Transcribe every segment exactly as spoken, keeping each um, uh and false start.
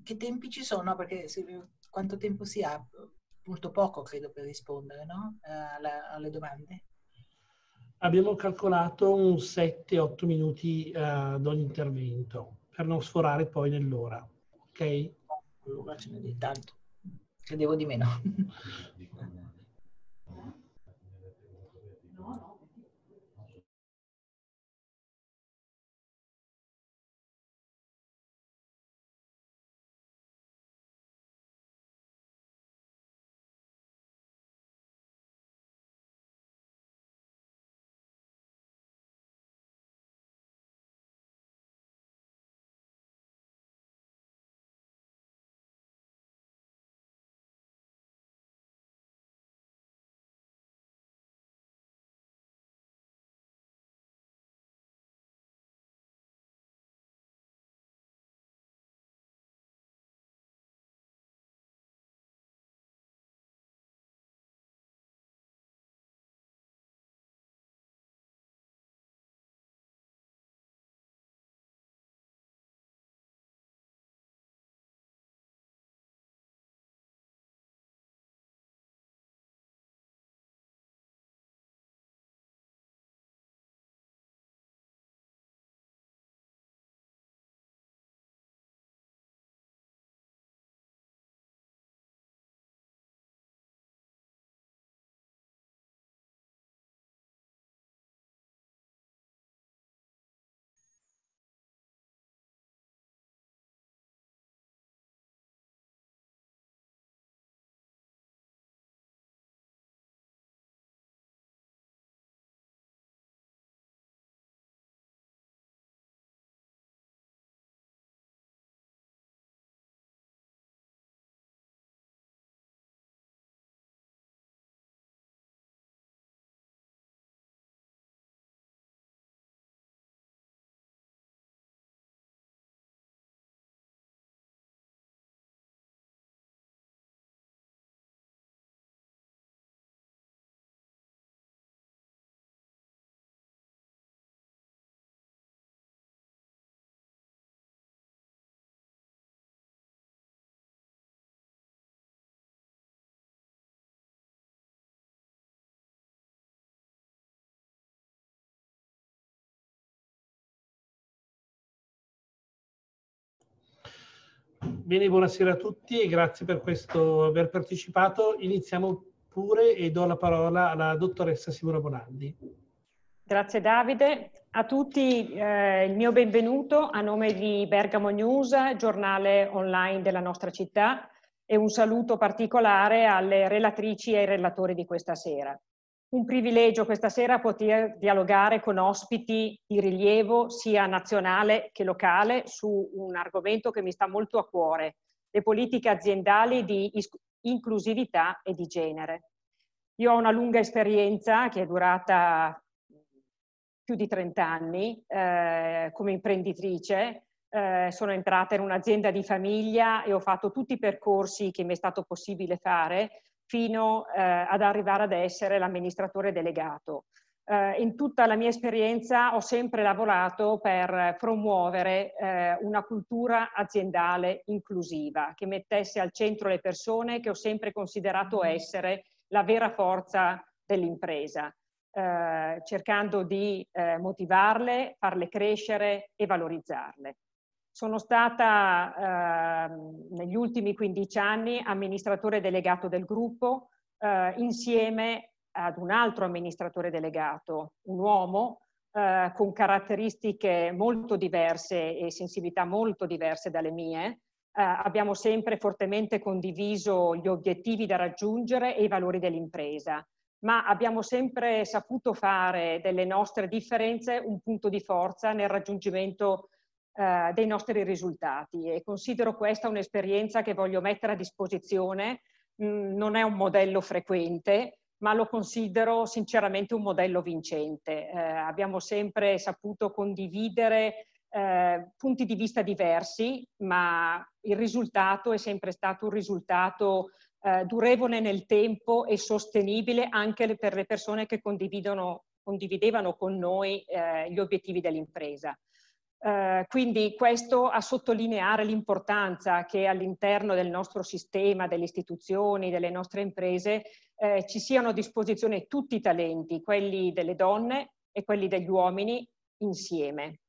che tempi ci sono? Perché se, quanto tempo si ha? Molto poco, credo, per rispondere, no? Eh, alla- alle domande. Abbiamo calcolato un sette otto minuti eh, ad ogni intervento, per non sforare poi nell'ora. Ok? Allora ce n'è di tanto. Credevo di meno. Bene, buonasera a tutti e grazie per questo aver partecipato. Iniziamo pure e do la parola alla dottoressa Simona Bonaldi. Grazie Davide. A tutti eh, il mio benvenuto a nome di Bergamo News, giornale online della nostra città, e un saluto particolare alle relatrici e ai relatori di questa sera. Un privilegio questa sera poter dialogare con ospiti di rilievo sia nazionale che locale su un argomento che mi sta molto a cuore, le politiche aziendali di inclusività e di genere. Io ho una lunga esperienza che è durata più di trenta anni eh, come imprenditrice. Eh, sono entrata in un'azienda di famiglia e ho fatto tutti i percorsi che mi è stato possibile fare fino eh, ad arrivare ad essere l'amministratore delegato. Eh, in tutta la mia esperienza ho sempre lavorato per promuovere eh, una cultura aziendale inclusiva che mettesse al centro le persone, che ho sempre considerato essere la vera forza dell'impresa. Eh, cercando di eh, motivarle, farle crescere e valorizzarle. Sono stata eh, negli ultimi quindici anni amministratore delegato del gruppo eh, insieme ad un altro amministratore delegato, un uomo eh, con caratteristiche molto diverse e sensibilità molto diverse dalle mie. Eh, abbiamo sempre fortemente condiviso gli obiettivi da raggiungere e i valori dell'impresa, ma abbiamo sempre saputo fare delle nostre differenze un punto di forza nel raggiungimento eh, dei nostri risultati, e considero questa un'esperienza che voglio mettere a disposizione. Mm, non è un modello frequente, ma lo considero sinceramente un modello vincente. Eh, abbiamo sempre saputo condividere eh, punti di vista diversi, ma il risultato è sempre stato un risultato Eh, durevole nel tempo e sostenibile anche per le persone che condividono, condividevano con noi eh, gli obiettivi dell'impresa. Eh, quindi questo a sottolineare l'importanza che all'interno del nostro sistema, delle istituzioni, delle nostre imprese, eh, ci siano a disposizione tutti i talenti, quelli delle donne e quelli degli uomini insieme.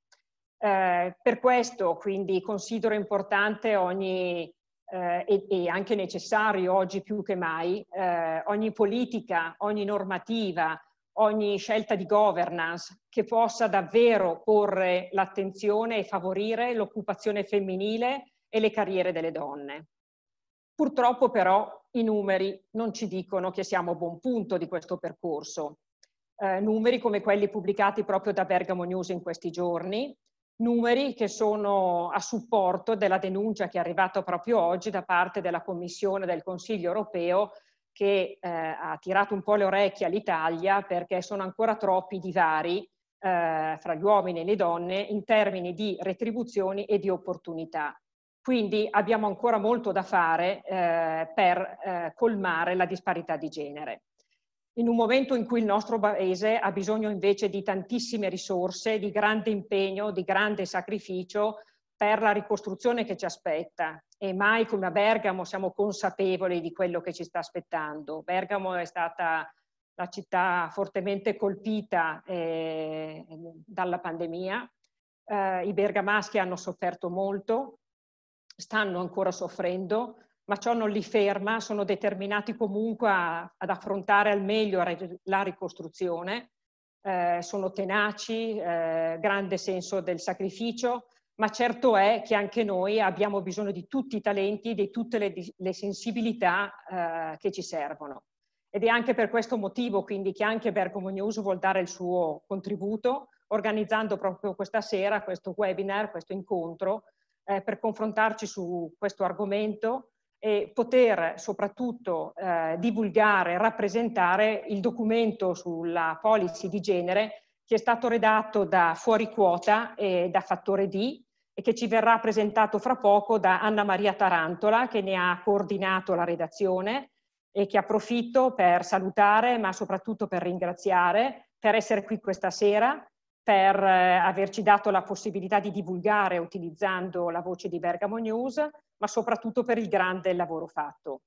Eh, per questo quindi considero importante ogni, eh, e, e anche necessario oggi più che mai, eh, ogni politica, ogni normativa, ogni scelta di governance che possa davvero porre l'attenzione e favorire l'occupazione femminile e le carriere delle donne. Purtroppo però i numeri non ci dicono che siamo a buon punto di questo percorso. Eh, numeri come quelli pubblicati proprio da Bergamo News in questi giorni, numeri che sono a supporto della denuncia che è arrivata proprio oggi da parte della Commissione del Consiglio europeo, che eh, ha tirato un po' le orecchie all'Italia perché sono ancora troppi divari eh, fra gli uomini e le donne in termini di retribuzioni e di opportunità. Quindi abbiamo ancora molto da fare eh, per eh, colmare la disparità di genere. In un momento in cui il nostro paese ha bisogno invece di tantissime risorse, di grande impegno, di grande sacrificio per la ricostruzione che ci aspetta, e mai come a Bergamo siamo consapevoli di quello che ci sta aspettando. Bergamo è stata la città fortemente colpita eh, dalla pandemia, eh, i bergamaschi hanno sofferto molto, stanno ancora soffrendo, ma ciò non li ferma, sono determinati comunque a, ad affrontare al meglio la ricostruzione, eh, sono tenaci, eh, grande senso del sacrificio, ma certo è che anche noi abbiamo bisogno di tutti i talenti, di tutte le, le sensibilità eh, che ci servono. Ed è anche per questo motivo quindi che anche Bergamo News vuol dare il suo contributo, organizzando proprio questa sera questo webinar, questo incontro, eh, per confrontarci su questo argomento e poter soprattutto eh, divulgare, rappresentare il documento sulla policy di genere che è stato redatto da Fuori Quota e da Fattore D e che ci verrà presentato fra poco da Anna Maria Tarantola, che ne ha coordinato la redazione e che approfitto per salutare, ma soprattutto per ringraziare, per essere qui questa sera, per eh, averci dato la possibilità di divulgare utilizzando la voce di Bergamo News, ma soprattutto per il grande lavoro fatto.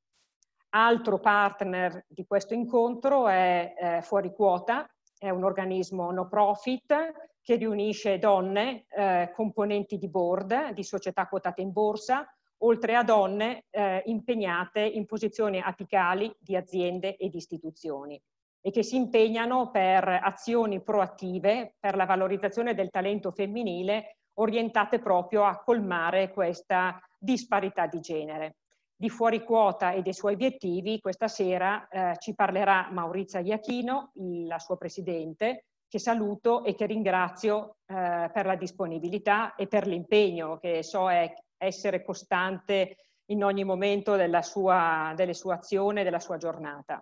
Altro partner di questo incontro è eh, Fuori Quota, è un organismo no profit che riunisce donne, eh, componenti di board di società quotate in borsa, oltre a donne eh, impegnate in posizioni apicali di aziende ed istituzioni e che si impegnano per azioni proattive per la valorizzazione del talento femminile orientate proprio a colmare questa disparità di genere. Di Fuori Quota e dei suoi obiettivi questa sera eh, ci parlerà Maurizia Iachino, la sua presidente, che saluto e che ringrazio eh, per la disponibilità e per l'impegno che so è essere costante in ogni momento della sua, delle sue azioni e della sua giornata.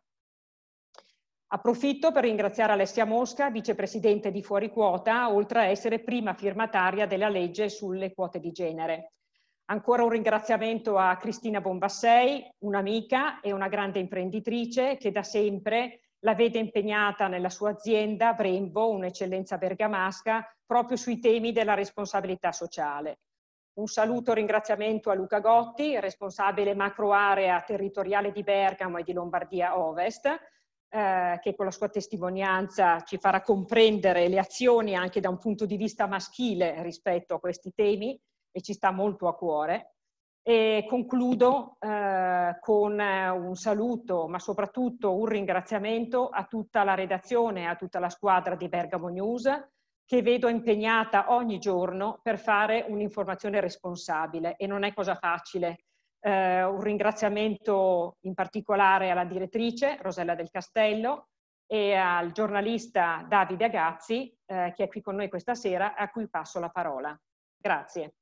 Approfitto per ringraziare Alessia Mosca, vicepresidente di Fuori Quota, oltre a essere prima firmataria della legge sulle quote di genere. Ancora un ringraziamento a Cristina Bombassei, un'amica e una grande imprenditrice che da sempre la vede impegnata nella sua azienda Brembo, un'eccellenza bergamasca, proprio sui temi della responsabilità sociale. Un saluto e ringraziamento a Luca Gotti, responsabile macro area territoriale di Bergamo e di Lombardia Ovest, eh, che con la sua testimonianza ci farà comprendere le azioni anche da un punto di vista maschile rispetto a questi temi e ci sta molto a cuore. E concludo eh, con un saluto, ma soprattutto un ringraziamento a tutta la redazione, a tutta la squadra di Bergamo News, che vedo impegnata ogni giorno per fare un'informazione responsabile e non è cosa facile. Eh, un ringraziamento in particolare alla direttrice Rosella Del Castello e al giornalista Davide Agazzi eh, che è qui con noi questa sera, a cui passo la parola. Grazie.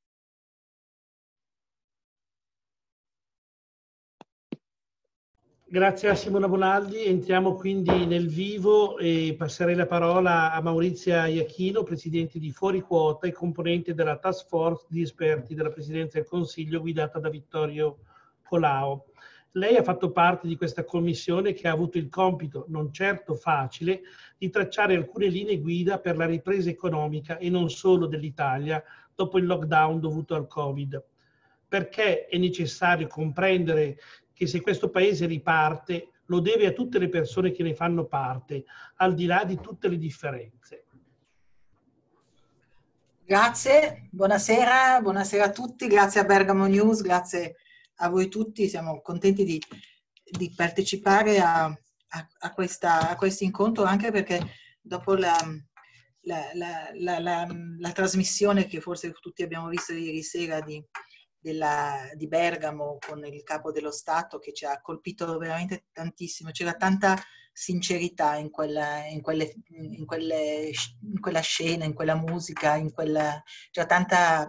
Grazie a Simona Bonaldi, entriamo quindi nel vivo e passerei la parola a Maurizia Iachino, presidente di Fuori Quota e componente della task force di esperti della Presidenza del Consiglio guidata da Vittorio Colao. Lei ha fatto parte di questa commissione che ha avuto il compito, non certo facile, di tracciare alcune linee guida per la ripresa economica e non solo dell'Italia dopo il lockdown dovuto al Covid. Perché è necessario comprendere che se questo paese riparte lo deve a tutte le persone che ne fanno parte, al di là di tutte le differenze. Grazie, buonasera, buonasera a tutti, grazie a Bergamo News, grazie a voi tutti, siamo contenti di, di partecipare a, a, a, questa, a questo incontro, anche perché dopo la, la, la, la, la, la trasmissione che forse tutti abbiamo visto ieri sera di, della, di Bergamo con il capo dello Stato, che ci ha colpito veramente tantissimo, c'era tanta sincerità in quella, in, quelle, in, quelle, in quella scena, in quella musica, in quella, c'era tanta,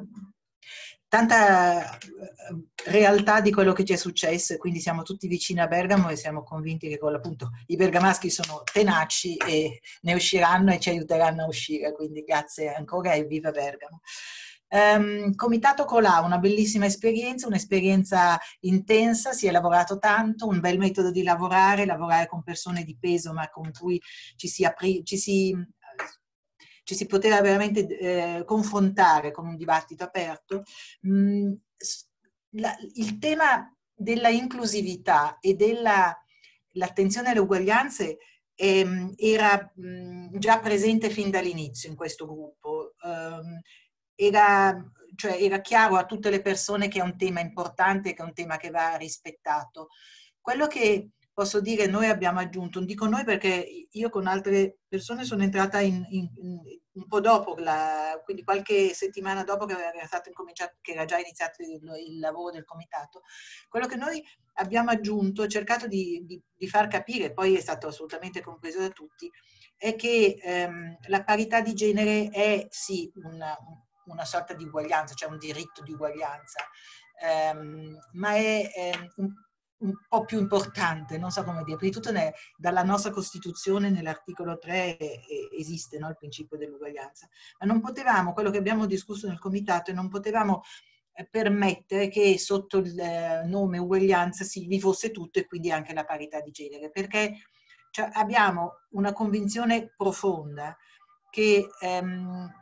tanta realtà di quello che ci è successo, e quindi siamo tutti vicini a Bergamo e siamo convinti che con, appunto, i bergamaschi sono tenaci e ne usciranno e ci aiuteranno a uscire, quindi grazie ancora e viva Bergamo. Um, Comitato Colà, una bellissima esperienza, un'esperienza intensa, si è lavorato tanto, un bel metodo di lavorare, lavorare con persone di peso ma con cui ci si, apri, ci si, ci si poteva veramente eh, confrontare con un dibattito aperto. Mm, la, il tema della inclusività e dell'attenzione alle uguaglianze ehm, era mh, già presente fin dall'inizio in questo gruppo. Um, Era, cioè, era chiaro a tutte le persone che è un tema importante, che è un tema che va rispettato. Quello che posso dire noi abbiamo aggiunto, non dico noi perché io con altre persone sono entrata in, in, in, un po' dopo, la, quindi qualche settimana dopo che era, stato incominciato, che era già iniziato il, il lavoro del comitato. Quello che noi abbiamo aggiunto, cercato di, di, di far capire, poi è stato assolutamente compreso da tutti, è che ehm, la parità di genere è sì una, una sorta di uguaglianza, cioè un diritto di uguaglianza, ehm, ma è ehm, un, un po' più importante, non so come dire, prima di tutto ne, dalla nostra Costituzione nell'articolo tre eh, esiste, no, il principio dell'uguaglianza, ma non potevamo, quello che abbiamo discusso nel comitato, e non potevamo eh, permettere che sotto il eh, nome uguaglianza si vi fosse tutto e quindi anche la parità di genere, perché cioè, abbiamo una convinzione profonda che ehm,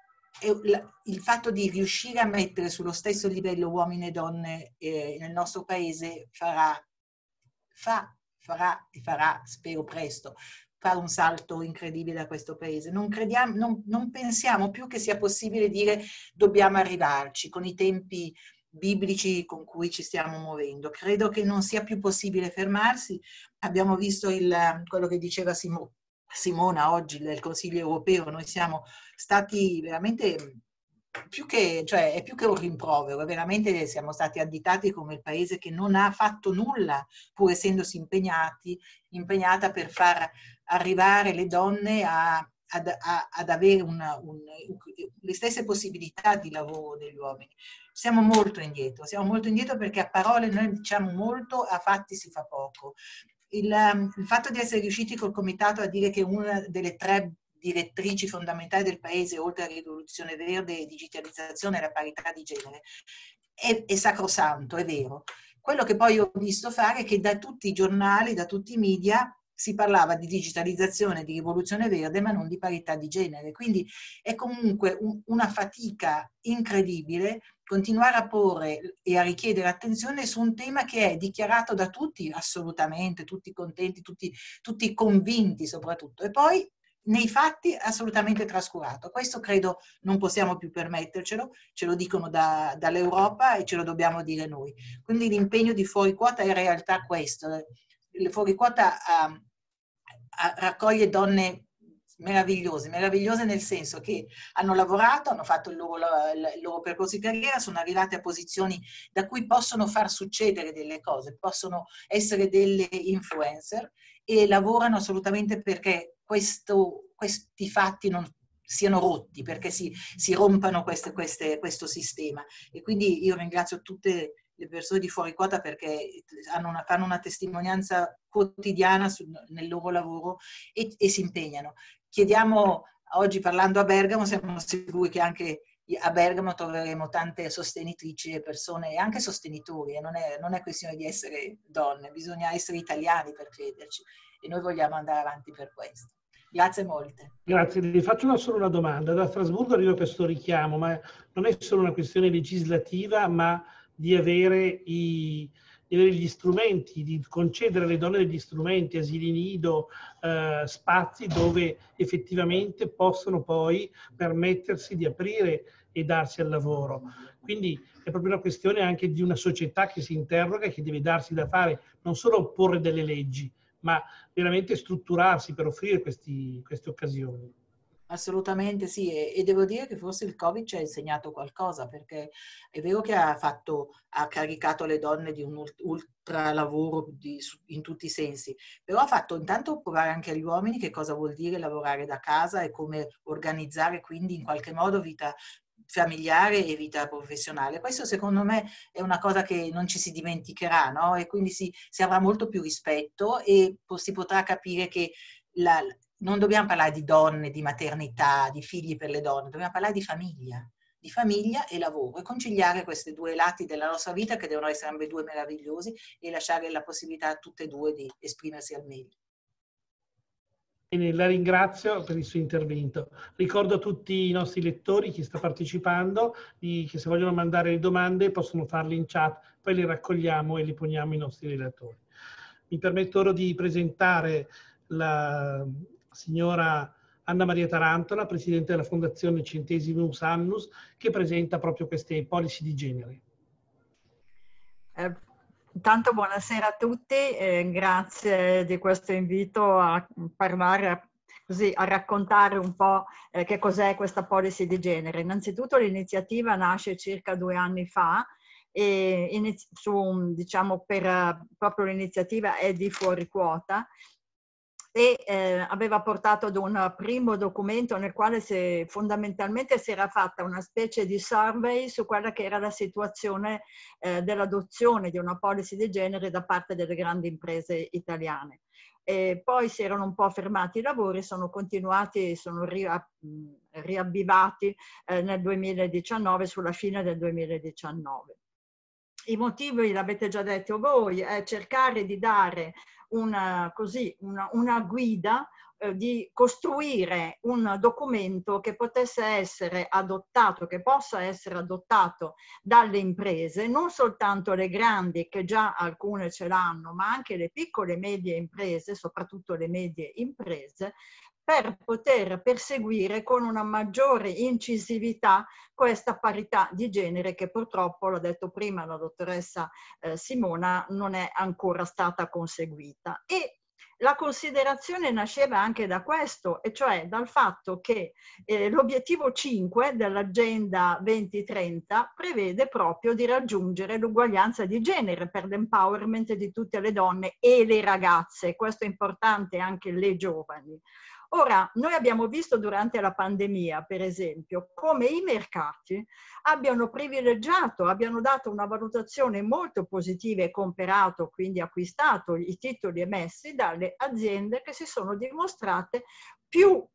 il fatto di riuscire a mettere sullo stesso livello uomini e donne eh, nel nostro paese farà, fa, farà e farà, spero presto, fare un salto incredibile a questo paese. Non, crediamo, non, non pensiamo più che sia possibile dire dobbiamo arrivarci con i tempi biblici con cui ci stiamo muovendo. Credo che non sia più possibile fermarsi. Abbiamo visto il, quello che diceva Simone. Simona oggi del Consiglio europeo, noi siamo stati veramente più che, cioè è più che un rimprovero, veramente siamo stati additati come il paese che non ha fatto nulla, pur essendosi impegnati, impegnata per far arrivare le donne a, ad, a, ad avere una, un, le stesse possibilità di lavoro degli uomini. Siamo molto indietro, siamo molto indietro perché a parole noi diciamo molto, a fatti si fa poco. Il, il fatto di essere riusciti col comitato a dire che una delle tre direttrici fondamentali del paese, oltre alla rivoluzione verde e digitalizzazione, è la parità di genere, è, è sacrosanto, è vero. Quello che poi ho visto fare è che da tutti i giornali, da tutti i media, si parlava di digitalizzazione, di rivoluzione verde, ma non di parità di genere. Quindi è comunque un, una fatica incredibile continuare a porre e a richiedere attenzione su un tema che è dichiarato da tutti assolutamente, tutti contenti, tutti, tutti convinti soprattutto, e poi nei fatti assolutamente trascurato. Questo credo non possiamo più permettercelo, ce lo dicono da, dall'Europa e ce lo dobbiamo dire noi. Quindi l'impegno di Fuori Quota è in realtà questo. Il Fuori Quota uh, raccoglie donne meravigliose, meravigliose nel senso che hanno lavorato, hanno fatto il loro, il loro percorso di carriera, sono arrivate a posizioni da cui possono far succedere delle cose, possono essere delle influencer e lavorano assolutamente perché questo, questi fatti non siano rotti, perché si, si rompano queste, queste, questo sistema. E quindi io ringrazio tutte le persone di Fuori Quota perché hanno una, fanno una testimonianza quotidiana sul, nel loro lavoro e, e si impegnano. Chiediamo, oggi parlando a Bergamo, siamo sicuri che anche a Bergamo troveremo tante sostenitrici e persone, e anche sostenitori, e non è, non è questione di essere donne, bisogna essere italiani per crederci e noi vogliamo andare avanti per questo. Grazie molte. Grazie, vi faccio una, solo una domanda. Da Strasburgo arriva questo richiamo, ma non è solo una questione legislativa, ma di avere, i, di avere gli strumenti, di concedere alle donne degli strumenti, asili nido, eh, spazi dove effettivamente possono poi permettersi di aprire e darsi al lavoro. Quindi è proprio una questione anche di una società che si interroga e che deve darsi da fare, non solo porre delle leggi, ma veramente strutturarsi per offrire questi, queste occasioni. Assolutamente sì, e, e devo dire che forse il Covid ci ha insegnato qualcosa, perché è vero che ha, fatto, ha caricato le donne di un ultra lavoro di, in tutti i sensi, però ha fatto intanto provare anche agli uomini che cosa vuol dire lavorare da casa e come organizzare quindi in qualche modo vita familiare e vita professionale. Questo secondo me è una cosa che non ci si dimenticherà, no? E quindi si, si avrà molto più rispetto e si potrà capire che la, non dobbiamo parlare di donne, di maternità, di figli per le donne, dobbiamo parlare di famiglia, di famiglia e lavoro e conciliare questi due lati della nostra vita che devono essere ambedue meravigliosi e lasciare la possibilità a tutte e due di esprimersi al meglio. Bene, la ringrazio per il suo intervento. Ricordo a tutti i nostri lettori, chi sta partecipando, di, che se vogliono mandare le domande possono farle in chat, poi le raccogliamo e le poniamo ai nostri relatori. Mi permetto ora di presentare la signora Anna Maria Tarantola, Presidente della Fondazione Centesimus Annus, che presenta proprio queste policy di genere. Eh, intanto buonasera a tutti, eh, grazie di questo invito a parlare, a, così, a raccontare un po' eh, che cos'è questa policy di genere. Innanzitutto l'iniziativa nasce circa due anni fa e su, diciamo, per proprio l'iniziativa è di Fuori Quota, e eh, aveva portato ad un primo documento nel quale si, fondamentalmente si era fatta una specie di survey su quella che era la situazione eh, dell'adozione di una policy di genere da parte delle grandi imprese italiane. E poi si erano un po' fermati i lavori, sono continuati, sono riavvivati eh, nel duemiladiciannove, sulla fine del duemiladiciannove. I motivi l'avete già detto voi, è cercare di dare una, così, una, una guida, eh, di costruire un documento che potesse essere adottato, che possa essere adottato dalle imprese, non soltanto le grandi, che già alcune ce l'hanno, ma anche le piccole e medie imprese, soprattutto le medie imprese, per poter perseguire con una maggiore incisività questa parità di genere che purtroppo, l'ha detto prima la dottoressa eh, Simona, non è ancora stata conseguita. E la considerazione nasceva anche da questo, e cioè dal fatto che eh, l'obiettivo cinque dell'Agenda duemilatrenta prevede proprio di raggiungere l'uguaglianza di genere per l'empowerment di tutte le donne e le ragazze, questo è importante, anche le giovani. Ora, noi abbiamo visto durante la pandemia, per esempio, come i mercati abbiano privilegiato, abbiano dato una valutazione molto positiva e comperato, quindi acquistato i titoli emessi dalle aziende che si sono dimostrate più uh,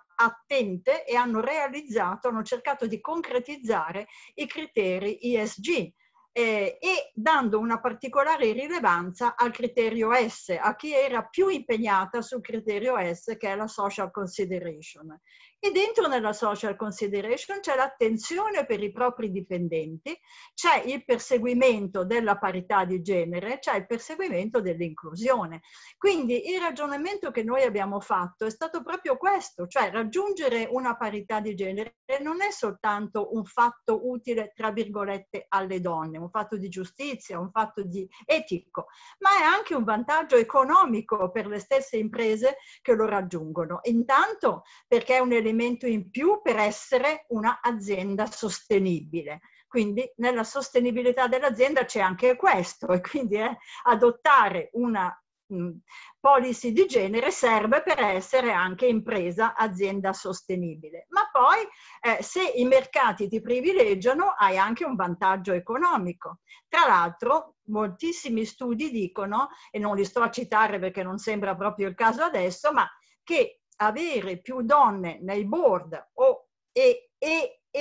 attente e hanno realizzato, hanno cercato di concretizzare i criteri E S G. Eh, e dando una particolare rilevanza al criterio S, a chi era più impegnata sul criterio S, che è la social consideration. E dentro nella social consideration c'è l'attenzione per i propri dipendenti, c'è il perseguimento della parità di genere, c'è il perseguimento dell'inclusione. Quindi il ragionamento che noi abbiamo fatto è stato proprio questo, cioè raggiungere una parità di genere non è soltanto un fatto utile, tra virgolette, alle donne, un fatto di giustizia, un fatto di etico, ma è anche un vantaggio economico per le stesse imprese che lo raggiungono. Intanto perché è un elemento in più per essere un'azienda sostenibile. Quindi nella sostenibilità dell'azienda c'è anche questo, e quindi eh, adottare una mh, policy di genere serve per essere anche impresa, azienda sostenibile. Ma poi eh, se i mercati ti privilegiano hai anche un vantaggio economico. Tra l'altro moltissimi studi dicono, e non li sto a citare perché non sembra proprio il caso adesso, ma che avere più donne nei board o, e, e, e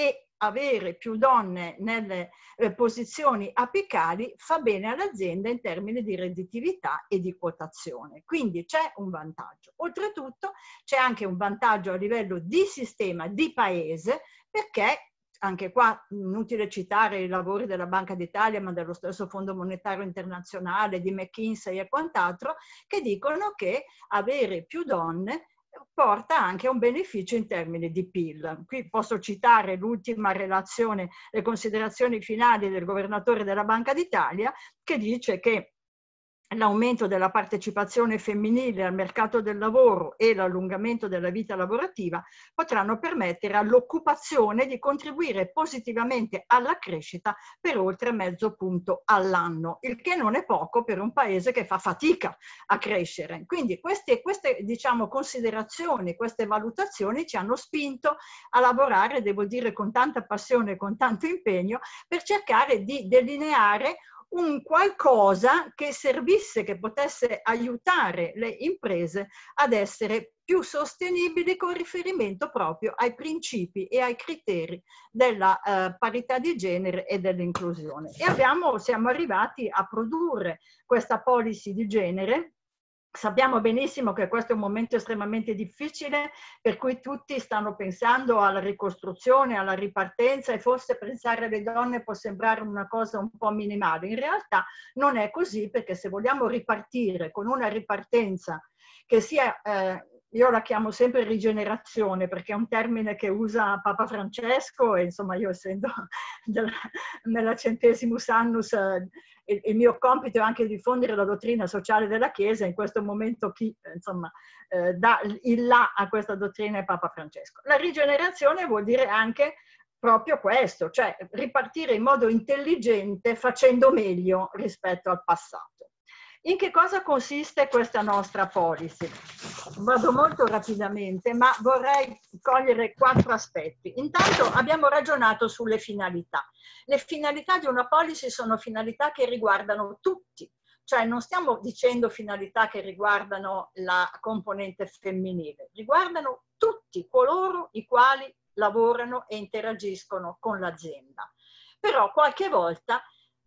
avere più donne nelle eh, posizioni apicali fa bene all'azienda in termini di redditività e di quotazione. Quindi c'è un vantaggio. Oltretutto c'è anche un vantaggio a livello di sistema, di paese, perché anche qua inutile citare i lavori della Banca d'Italia, ma dello stesso Fondo Monetario Internazionale, di McKinsey e quant'altro, che dicono che avere più donne porta anche a un beneficio in termini di P I L. Qui posso citare l'ultima relazione, le considerazioni finali del governatore della Banca d'Italia, che dice che l'aumento della partecipazione femminile al mercato del lavoro e l'allungamento della vita lavorativa potranno permettere all'occupazione di contribuire positivamente alla crescita per oltre mezzo punto all'anno, il che non è poco per un paese che fa fatica a crescere. Quindi queste, queste diciamo, considerazioni, queste valutazioni ci hanno spinto a lavorare, devo dire, con tanta passione e con tanto impegno per cercare di delineare un qualcosa che servisse, che potesse aiutare le imprese ad essere più sostenibili con riferimento proprio ai principi e ai criteri della eh, parità di genere e dell'inclusione. E abbiamo, siamo arrivati a produrre questa policy di genere. Sappiamo benissimo che questo è un momento estremamente difficile, per cui tutti stanno pensando alla ricostruzione, alla ripartenza, e forse pensare alle donne può sembrare una cosa un po' minimale. In realtà non è così, perché se vogliamo ripartire con una ripartenza che sia, eh, io la chiamo sempre rigenerazione, perché è un termine che usa Papa Francesco, e insomma io essendo del, nella Centesimus Annus, eh, il, il mio compito è anche diffondere la dottrina sociale della Chiesa. In questo momento chi insomma eh, dà il là a questa dottrina è Papa Francesco. La rigenerazione vuol dire anche proprio questo, cioè ripartire in modo intelligente facendo meglio rispetto al passato. In che cosa consiste questa nostra policy? Vado molto rapidamente, ma vorrei cogliere quattro aspetti. Intanto abbiamo ragionato sulle finalità. Le finalità di una policy sono finalità che riguardano tutti, cioè non stiamo dicendo finalità che riguardano la componente femminile, riguardano tutti coloro i quali lavorano e interagiscono con l'azienda. Però qualche volta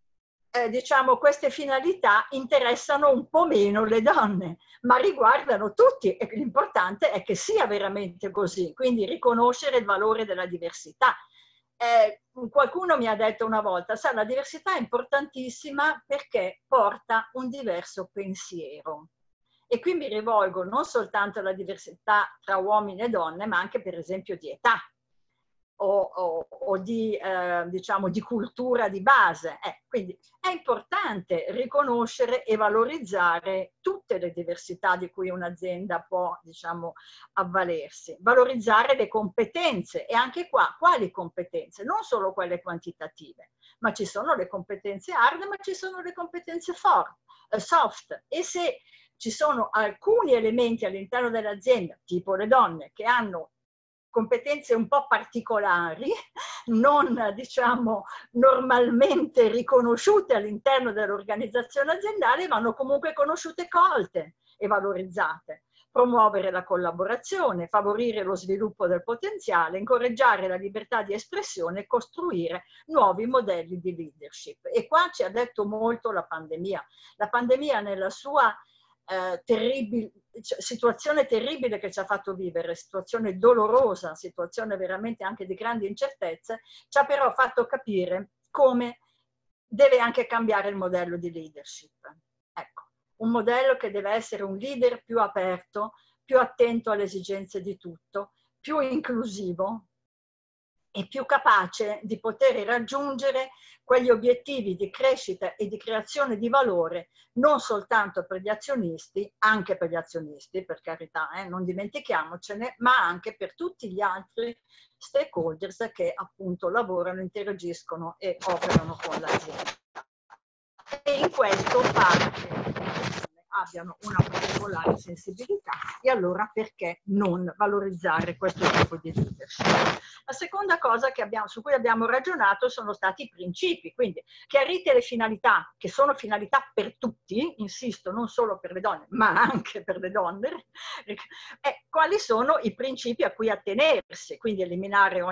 Eh, diciamo, queste finalità interessano un po' meno le donne, ma riguardano tutti, e l'importante è che sia veramente così, quindi riconoscere il valore della diversità. Eh, qualcuno mi ha detto una volta, sa, la diversità è importantissima perché porta un diverso pensiero. E qui mi rivolgo non soltanto alla diversità tra uomini e donne, ma anche per esempio di età. O, o, o di, eh, diciamo, di cultura di base. Eh, quindi è importante riconoscere e valorizzare tutte le diversità di cui un'azienda può, diciamo, avvalersi. Valorizzare le competenze, e anche qua, quali competenze? Non solo quelle quantitative, ma ci sono le competenze hard, ma ci sono le competenze for, eh, soft. E se ci sono alcuni elementi all'interno dell'azienda, tipo le donne, che hanno competenze un po' particolari, non diciamo normalmente riconosciute all'interno dell'organizzazione aziendale, vanno comunque conosciute, colte e valorizzate. Promuovere la collaborazione, favorire lo sviluppo del potenziale, incoraggiare la libertà di espressione e costruire nuovi modelli di leadership. E qua ci ha detto molto la pandemia. La pandemia nella sua Eh, terribile, situazione terribile che ci ha fatto vivere, situazione dolorosa, situazione veramente anche di grandi incertezze, ci ha però fatto capire come deve anche cambiare il modello di leadership. Ecco, un modello che deve essere un leader più aperto, più attento alle esigenze di tutto, più inclusivo e più capace di poter raggiungere quegli obiettivi di crescita e di creazione di valore non soltanto per gli azionisti, anche per gli azionisti, per carità, eh, non dimentichiamocene, ma anche per tutti gli altri stakeholders che appunto lavorano, interagiscono e operano con l'azienda. E in questo pare che abbiano una particolare sensibilità, e allora perché non valorizzare questo tipo di leadership? La seconda cosa che abbiamo, su cui abbiamo ragionato sono stati i principi, quindi chiarite le finalità, che sono finalità per tutti, insisto, non solo per le donne, ma anche per le donne, e quali sono i principi a cui attenersi, quindi eliminare ogni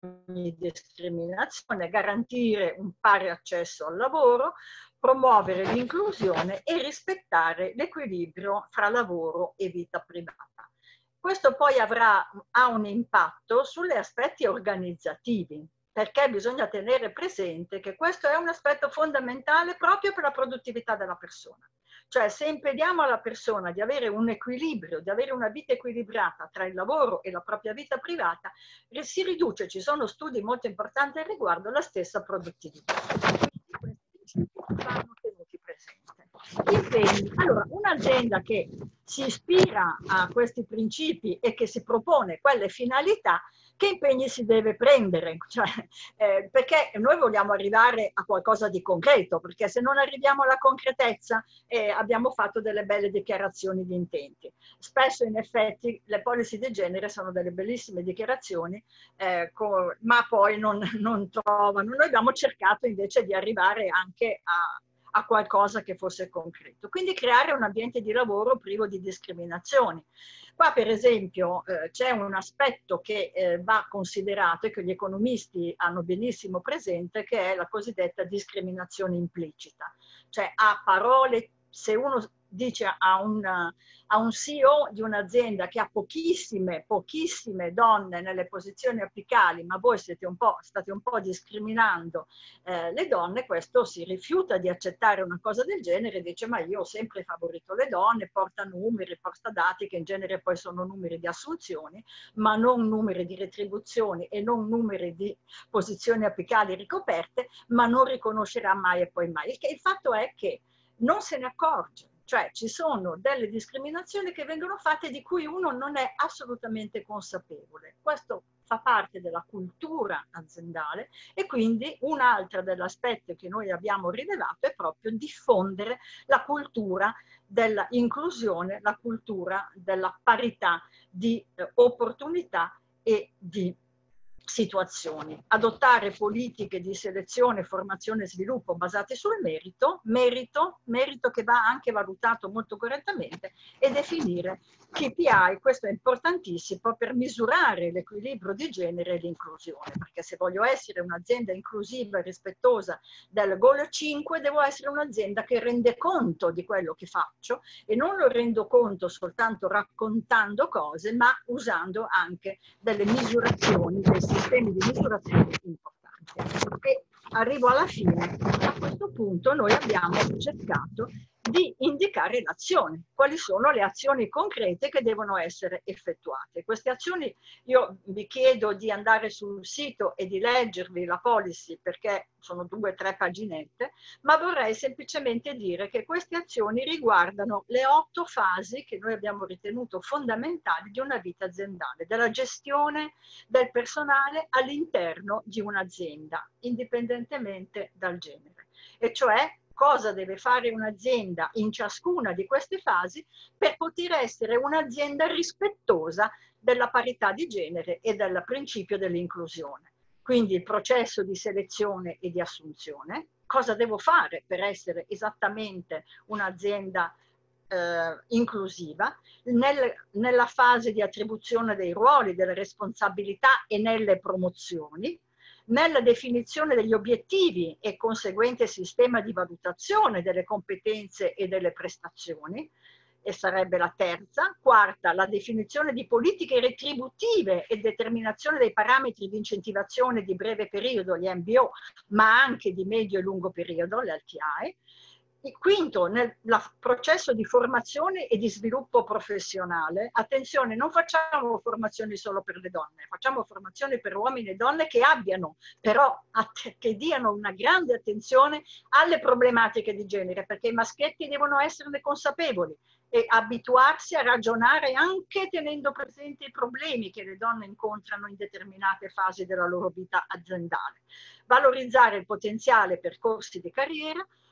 ogni discriminazione, garantire un pari accesso al lavoro, promuovere l'inclusione e rispettare l'equilibrio fra lavoro e vita privata. Questo poi avrà ha un impatto sugli aspetti organizzativi, perché bisogna tenere presente che questo è un aspetto fondamentale proprio per la produttività della persona. Cioè, se impediamo alla persona di avere un equilibrio, di avere una vita equilibrata tra il lavoro e la propria vita privata, si riduce, ci sono studi molto importanti al riguardo, la stessa produttività. Quindi questi vanno tenuti presenti. Impegni. Allora, un'azienda che si ispira a questi principi e che si propone quelle finalità, che impegni si deve prendere? Cioè, eh, perché noi vogliamo arrivare a qualcosa di concreto, perché se non arriviamo alla concretezza eh, abbiamo fatto delle belle dichiarazioni di intenti. Spesso in effetti le policy di genere sono delle bellissime dichiarazioni, eh, ma poi non, non trovano. Noi abbiamo cercato invece di arrivare anche a a qualcosa che fosse concreto. Quindi creare un ambiente di lavoro privo di discriminazioni. Qua per esempio eh, c'è un aspetto che eh, va considerato e che gli economisti hanno benissimo presente, che è la cosiddetta discriminazione implicita. Cioè a parole, se uno dice a un, a un C E O di un'azienda che ha pochissime, pochissime donne nelle posizioni apicali, ma voi siete un po', state un po' discriminando eh, le donne, questo si rifiuta di accettare una cosa del genere e dice ma io ho sempre favorito le donne, porta numeri, porta dati che in genere poi sono numeri di assunzioni, ma non numeri di retribuzioni e non numeri di posizioni apicali ricoperte, ma non riconoscerà mai e poi mai. Il, che, il fatto è che non se ne accorge. Cioè ci sono delle discriminazioni che vengono fatte di cui uno non è assolutamente consapevole. Questo fa parte della cultura aziendale e quindi un'altra dell'aspetto che noi abbiamo rilevato è proprio diffondere la cultura dell'inclusione, la cultura della parità di eh, opportunità e di situazioni, adottare politiche di selezione, formazione e sviluppo basate sul merito, merito, merito che va anche valutato molto correttamente, e definire K P I, questo è importantissimo per misurare l'equilibrio di genere e l'inclusione, perché se voglio essere un'azienda inclusiva e rispettosa del goal cinque, devo essere un'azienda che rende conto di quello che faccio e non lo rendo conto soltanto raccontando cose, ma usando anche delle misurazioni, dei sistemi di misurazione importanti. E arrivo alla fine. A questo punto noi abbiamo cercato di indicare l'azione, quali sono le azioni concrete che devono essere effettuate. Queste azioni, io vi chiedo di andare sul sito e di leggervi la policy perché sono due o tre paginette, ma vorrei semplicemente dire che queste azioni riguardano le otto fasi che noi abbiamo ritenuto fondamentali di una vita aziendale, della gestione del personale all'interno di un'azienda, indipendentemente dal genere, e cioè cosa deve fare un'azienda in ciascuna di queste fasi per poter essere un'azienda rispettosa della parità di genere e del principio dell'inclusione. Quindi il processo di selezione e di assunzione, cosa devo fare per essere esattamente un'azienda eh, inclusiva, nel, nella fase di attribuzione dei ruoli, delle responsabilità e nelle promozioni, nella definizione degli obiettivi e conseguente sistema di valutazione delle competenze e delle prestazioni, e sarebbe la terza. Quarta, la definizione di politiche retributive e determinazione dei parametri di incentivazione di breve periodo, gli M B O, ma anche di medio e lungo periodo, le L T I. Il quinto, nel processo di formazione e di sviluppo professionale, attenzione, non facciamo formazioni solo per le donne, facciamo formazioni per uomini e donne che abbiano, però, che diano una grande attenzione alle problematiche di genere, perché i maschietti devono esserne consapevoli e abituarsi a ragionare anche tenendo presenti i problemi che le donne incontrano in determinate fasi della loro vita aziendale. Valorizzare il potenziale percorsi di carriera,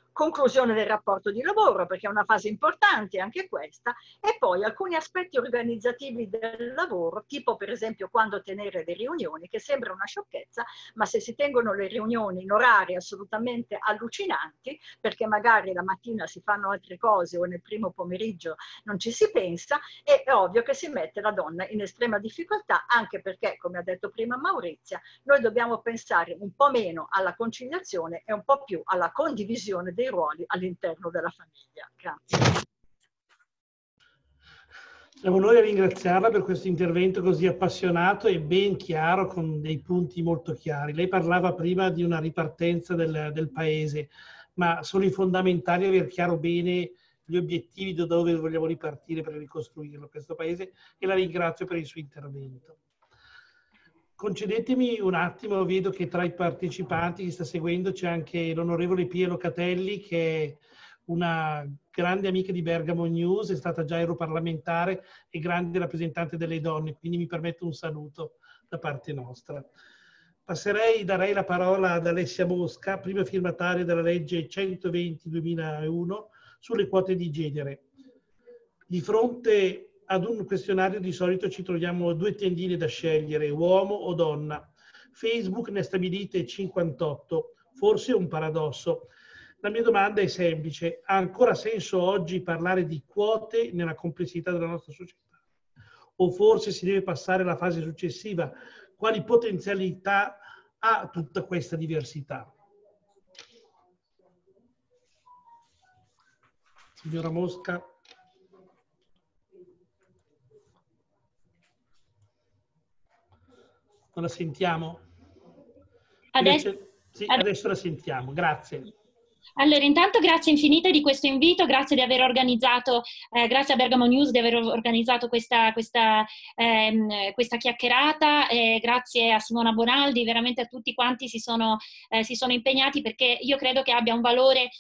conclusione del rapporto di lavoro, perché è una fase importante anche questa, e poi alcuni aspetti organizzativi del lavoro, tipo per esempio quando tenere le riunioni, che sembra una sciocchezza, ma se si tengono le riunioni in orari assolutamente allucinanti, perché magari la mattina si fanno altre cose o nel primo pomeriggio non ci si pensa, è ovvio che si mette la donna in estrema difficoltà, anche perché, come ha detto prima Maurizia, noi dobbiamo pensare un po' meno alla conciliazione e un po' più alla condivisione dei ruoli all'interno della famiglia. Grazie. Siamo noi a ringraziarla per questo intervento così appassionato e ben chiaro, con dei punti molto chiari. Lei parlava prima di una ripartenza del, del paese, ma sono i fondamentali aver chiaro bene gli obiettivi da dove vogliamo ripartire per ricostruirlo questo paese, e la ringrazio per il suo intervento. Concedetemi un attimo, vedo che tra i partecipanti che sta seguendo c'è anche l'onorevole Pia Locatelli, che è una grande amica di Bergamo News, è stata già europarlamentare e grande rappresentante delle donne, quindi mi permetto un saluto da parte nostra. Passerei, darei la parola ad Alessia Mosca, prima firmataria della legge centoventi duemilauno sulle quote di genere. Di fronte ad un questionario di solito ci troviamo due tendine da scegliere, uomo o donna. Facebook ne ha stabilite cinquantotto, forse è un paradosso. La mia domanda è semplice: ha ancora senso oggi parlare di quote nella complessità della nostra società? O forse si deve passare alla fase successiva? Quali potenzialità ha tutta questa diversità? Signora Mosca. Non la sentiamo? Adesso, sì, adesso la sentiamo, grazie. Allora, intanto grazie infinite di questo invito, grazie di aver organizzato, eh, grazie a Bergamo News di aver organizzato questa, questa, ehm, questa chiacchierata, eh, grazie a Simona Bonaldi, veramente a tutti quanti si sono, eh, si sono impegnati, perché io credo che abbia un valore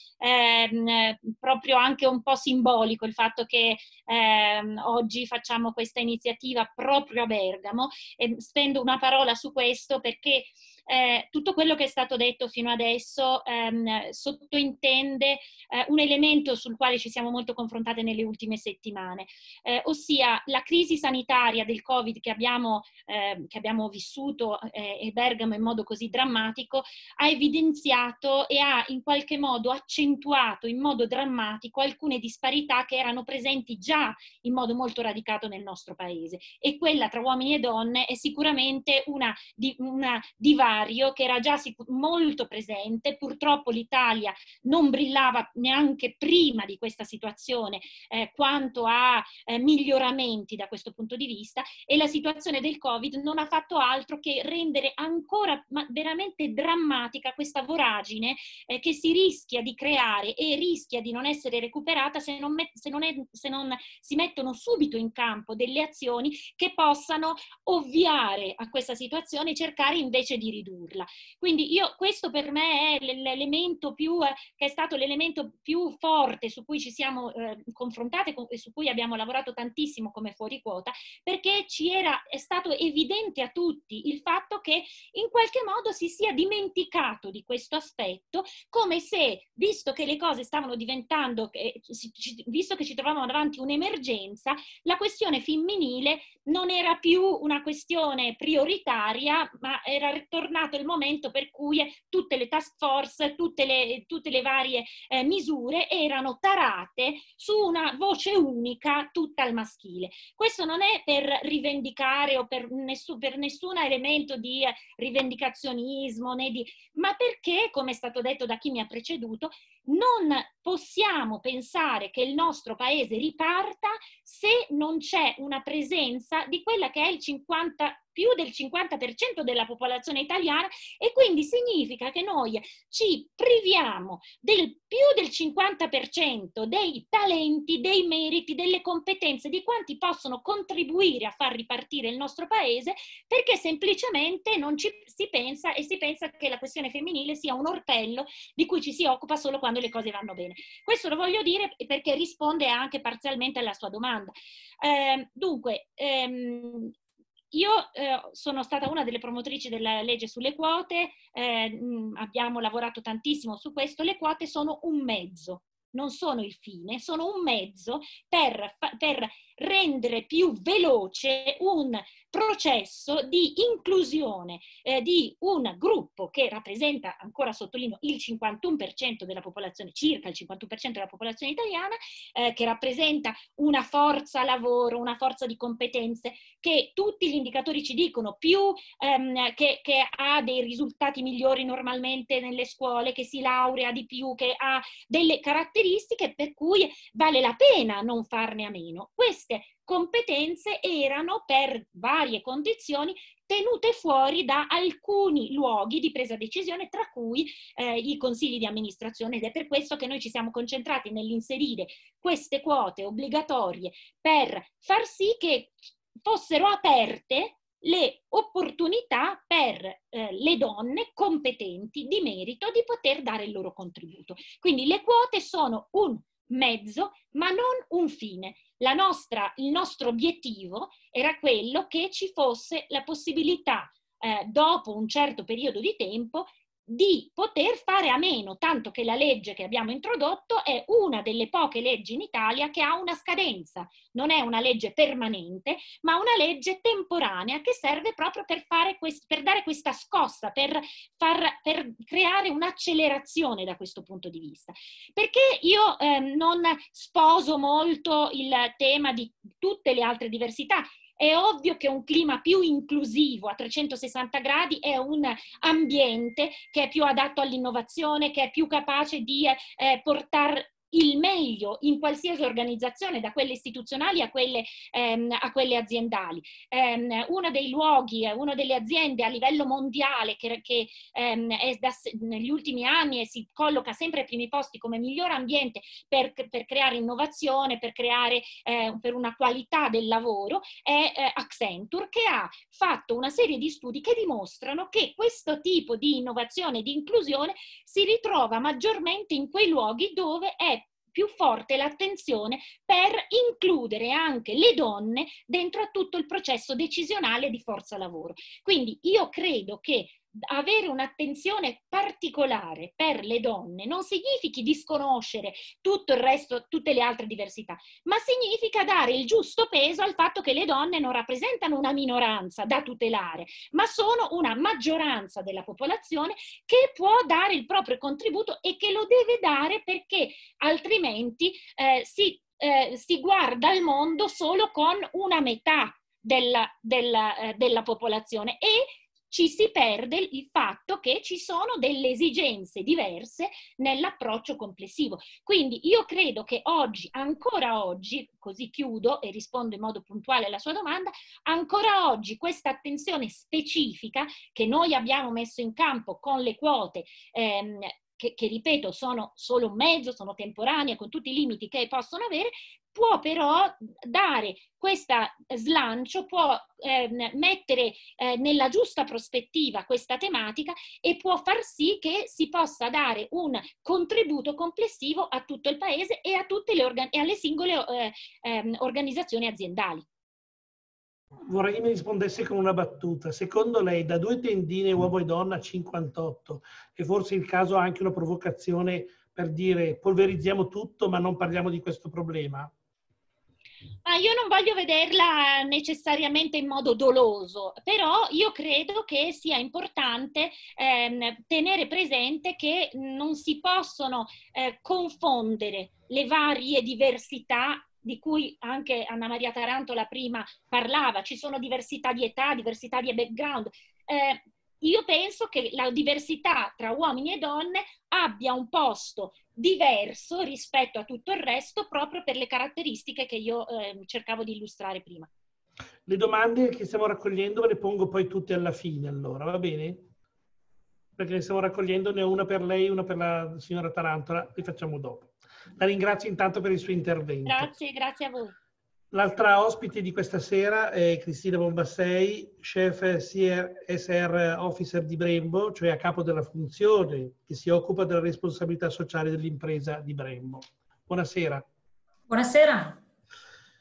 ehm, proprio anche un po' simbolico il fatto che ehm, oggi facciamo questa iniziativa proprio a Bergamo, e spendo una parola su questo perché Eh, tutto quello che è stato detto fino adesso ehm, sottointende eh, un elemento sul quale ci siamo molto confrontate nelle ultime settimane, eh, ossia la crisi sanitaria del Covid che abbiamo, eh, che abbiamo vissuto eh, e Bergamo in modo così drammatico ha evidenziato e ha in qualche modo accentuato in modo drammatico alcune disparità che erano presenti già in modo molto radicato nel nostro paese, e quella tra uomini e donne è sicuramente una, di, una divario che era già molto presente. Purtroppo l'Italia non brillava neanche prima di questa situazione eh, quanto a eh, miglioramenti da questo punto di vista, e la situazione del Covid non ha fatto altro che rendere ancora ma veramente drammatica questa voragine eh, che si rischia di creare e rischia di non essere recuperata se non, met- se, non è, se non si mettono subito in campo delle azioni che possano ovviare a questa situazione e cercare invece di ridurla. Quindi io, questo per me è l'elemento più, eh, che è stato l'elemento più forte su cui ci siamo eh, confrontate e su cui abbiamo lavorato tantissimo come fuori quota, perché ci era, è stato evidente a tutti il fatto che in qualche modo si sia dimenticato di questo aspetto, come se, visto che le cose stavano diventando, eh, visto che ci trovavamo davanti a un'emergenza, la questione femminile non era più una questione prioritaria, ma era tornato il momento per cui tutte le task force, tutte le, tutte le varie eh, misure erano tarate su una voce unica tutta al maschile. Questo non è per rivendicare o per nessun, per nessun elemento di eh, rivendicazionismo, né di, ma perché, come è stato detto da chi mi ha preceduto, non possiamo pensare che il nostro paese riparta se non c'è una presenza di quella che è il cinquanta più del cinquanta per cento della popolazione italiana, e quindi significa che noi ci priviamo del più del cinquanta per cento dei talenti, dei meriti, delle competenze di quanti possono contribuire a far ripartire il nostro paese, perché semplicemente non ci si pensa e si pensa che la questione femminile sia un orpello di cui ci si occupa solo quando le cose vanno bene. Questo lo voglio dire perché risponde anche parzialmente alla sua domanda. Eh, dunque, ehm, io eh, sono stata una delle promotrici della legge sulle quote, eh, mh, abbiamo lavorato tantissimo su questo. Le quote sono un mezzo, non sono il fine, sono un mezzo per, per rendere più veloce un processo di inclusione eh, di un gruppo che rappresenta, ancora sottolineo, il cinquantuno per cento della popolazione, circa il cinquantuno per cento della popolazione italiana, eh, che rappresenta una forza lavoro, una forza di competenze che tutti gli indicatori ci dicono, più ehm, che, che ha dei risultati migliori normalmente nelle scuole, che si laurea di più, che ha delle caratteristiche per cui vale la pena non farne a meno. Queste competenze erano per varie condizioni tenute fuori da alcuni luoghi di presa decisione, tra cui eh, i consigli di amministrazione, ed è per questo che noi ci siamo concentrati nell'inserire queste quote obbligatorie per far sì che fossero aperte le opportunità per eh, le donne competenti di merito di poter dare il loro contributo. Quindi le quote sono un mezzo, ma non un fine. La nostra, il nostro obiettivo era quello che ci fosse la possibilità, eh, dopo un certo periodo di tempo, di poter fare a meno, tanto che la legge che abbiamo introdotto è una delle poche leggi in Italia che ha una scadenza. Non è una legge permanente, ma una legge temporanea che serve proprio per, fare quest- per dare questa scossa, per, far, per creare un'accelerazione da questo punto di vista. Perché io eh, non sposo molto il tema di tutte le altre diversità. È ovvio che un clima più inclusivo a trecentosessanta gradi è un ambiente che è più adatto all'innovazione, che è più capace di eh, portare il meglio in qualsiasi organizzazione, da quelle istituzionali a quelle, ehm, a quelle aziendali. Um, uno dei luoghi, una delle aziende a livello mondiale che, che um, è da, negli ultimi anni e si colloca sempre ai primi posti come miglior ambiente per, per creare innovazione, per creare eh, per una qualità del lavoro, è eh, Accenture, che ha fatto una serie di studi che dimostrano che questo tipo di innovazione e di inclusione si ritrova maggiormente in quei luoghi dove è più forte l'attenzione per includere anche le donne dentro a tutto il processo decisionale di forza lavoro. Quindi io credo che avere un'attenzione particolare per le donne non significhi disconoscere tutto il resto, tutte le altre diversità, ma significa dare il giusto peso al fatto che le donne non rappresentano una minoranza da tutelare, ma sono una maggioranza della popolazione che può dare il proprio contributo e che lo deve dare, perché altrimenti eh, si, eh, si guarda al mondo solo con una metà della, della, eh, della popolazione e ci si perde il fatto che ci sono delle esigenze diverse nell'approccio complessivo. Quindi io credo che oggi, ancora oggi, così chiudo e rispondo in modo puntuale alla sua domanda, ancora oggi questa attenzione specifica che noi abbiamo messo in campo con le quote, ehm, che, che ripeto sono solo un mezzo, sono temporanee con tutti i limiti che possono avere, può però dare questo slancio, può eh, mettere eh, nella giusta prospettiva questa tematica e può far sì che si possa dare un contributo complessivo a tutto il paese e a tutte le organ- e alle singole eh, eh, organizzazioni aziendali. Vorrei che mi rispondesse con una battuta. Secondo lei, da due tendine uomo e donna a cinquantotto, è forse il caso anche una provocazione per dire polverizziamo tutto ma non parliamo di questo problema? Ah, io non voglio vederla necessariamente in modo doloso, però io credo che sia importante ehm, tenere presente che non si possono eh, confondere le varie diversità di cui anche Anna Maria Tarantola prima parlava. Ci sono diversità di età, diversità di background. Eh, io penso che la diversità tra uomini e donne abbia un posto diverso rispetto a tutto il resto, proprio per le caratteristiche che io eh, cercavo di illustrare prima. Le domande che stiamo raccogliendo ve le pongo poi tutte alla fine, allora, va bene? Perché ne stiamo raccogliendo, ne ho una per lei, una per la signora Tarantola, li facciamo dopo. La ringrazio intanto per il suo intervento. Grazie, grazie a voi. L'altra ospite di questa sera è Cristina Bombassei, chef S R Officer di Brembo, cioè a capo della funzione che si occupa della responsabilità sociale dell'impresa di Brembo. Buonasera. Buonasera.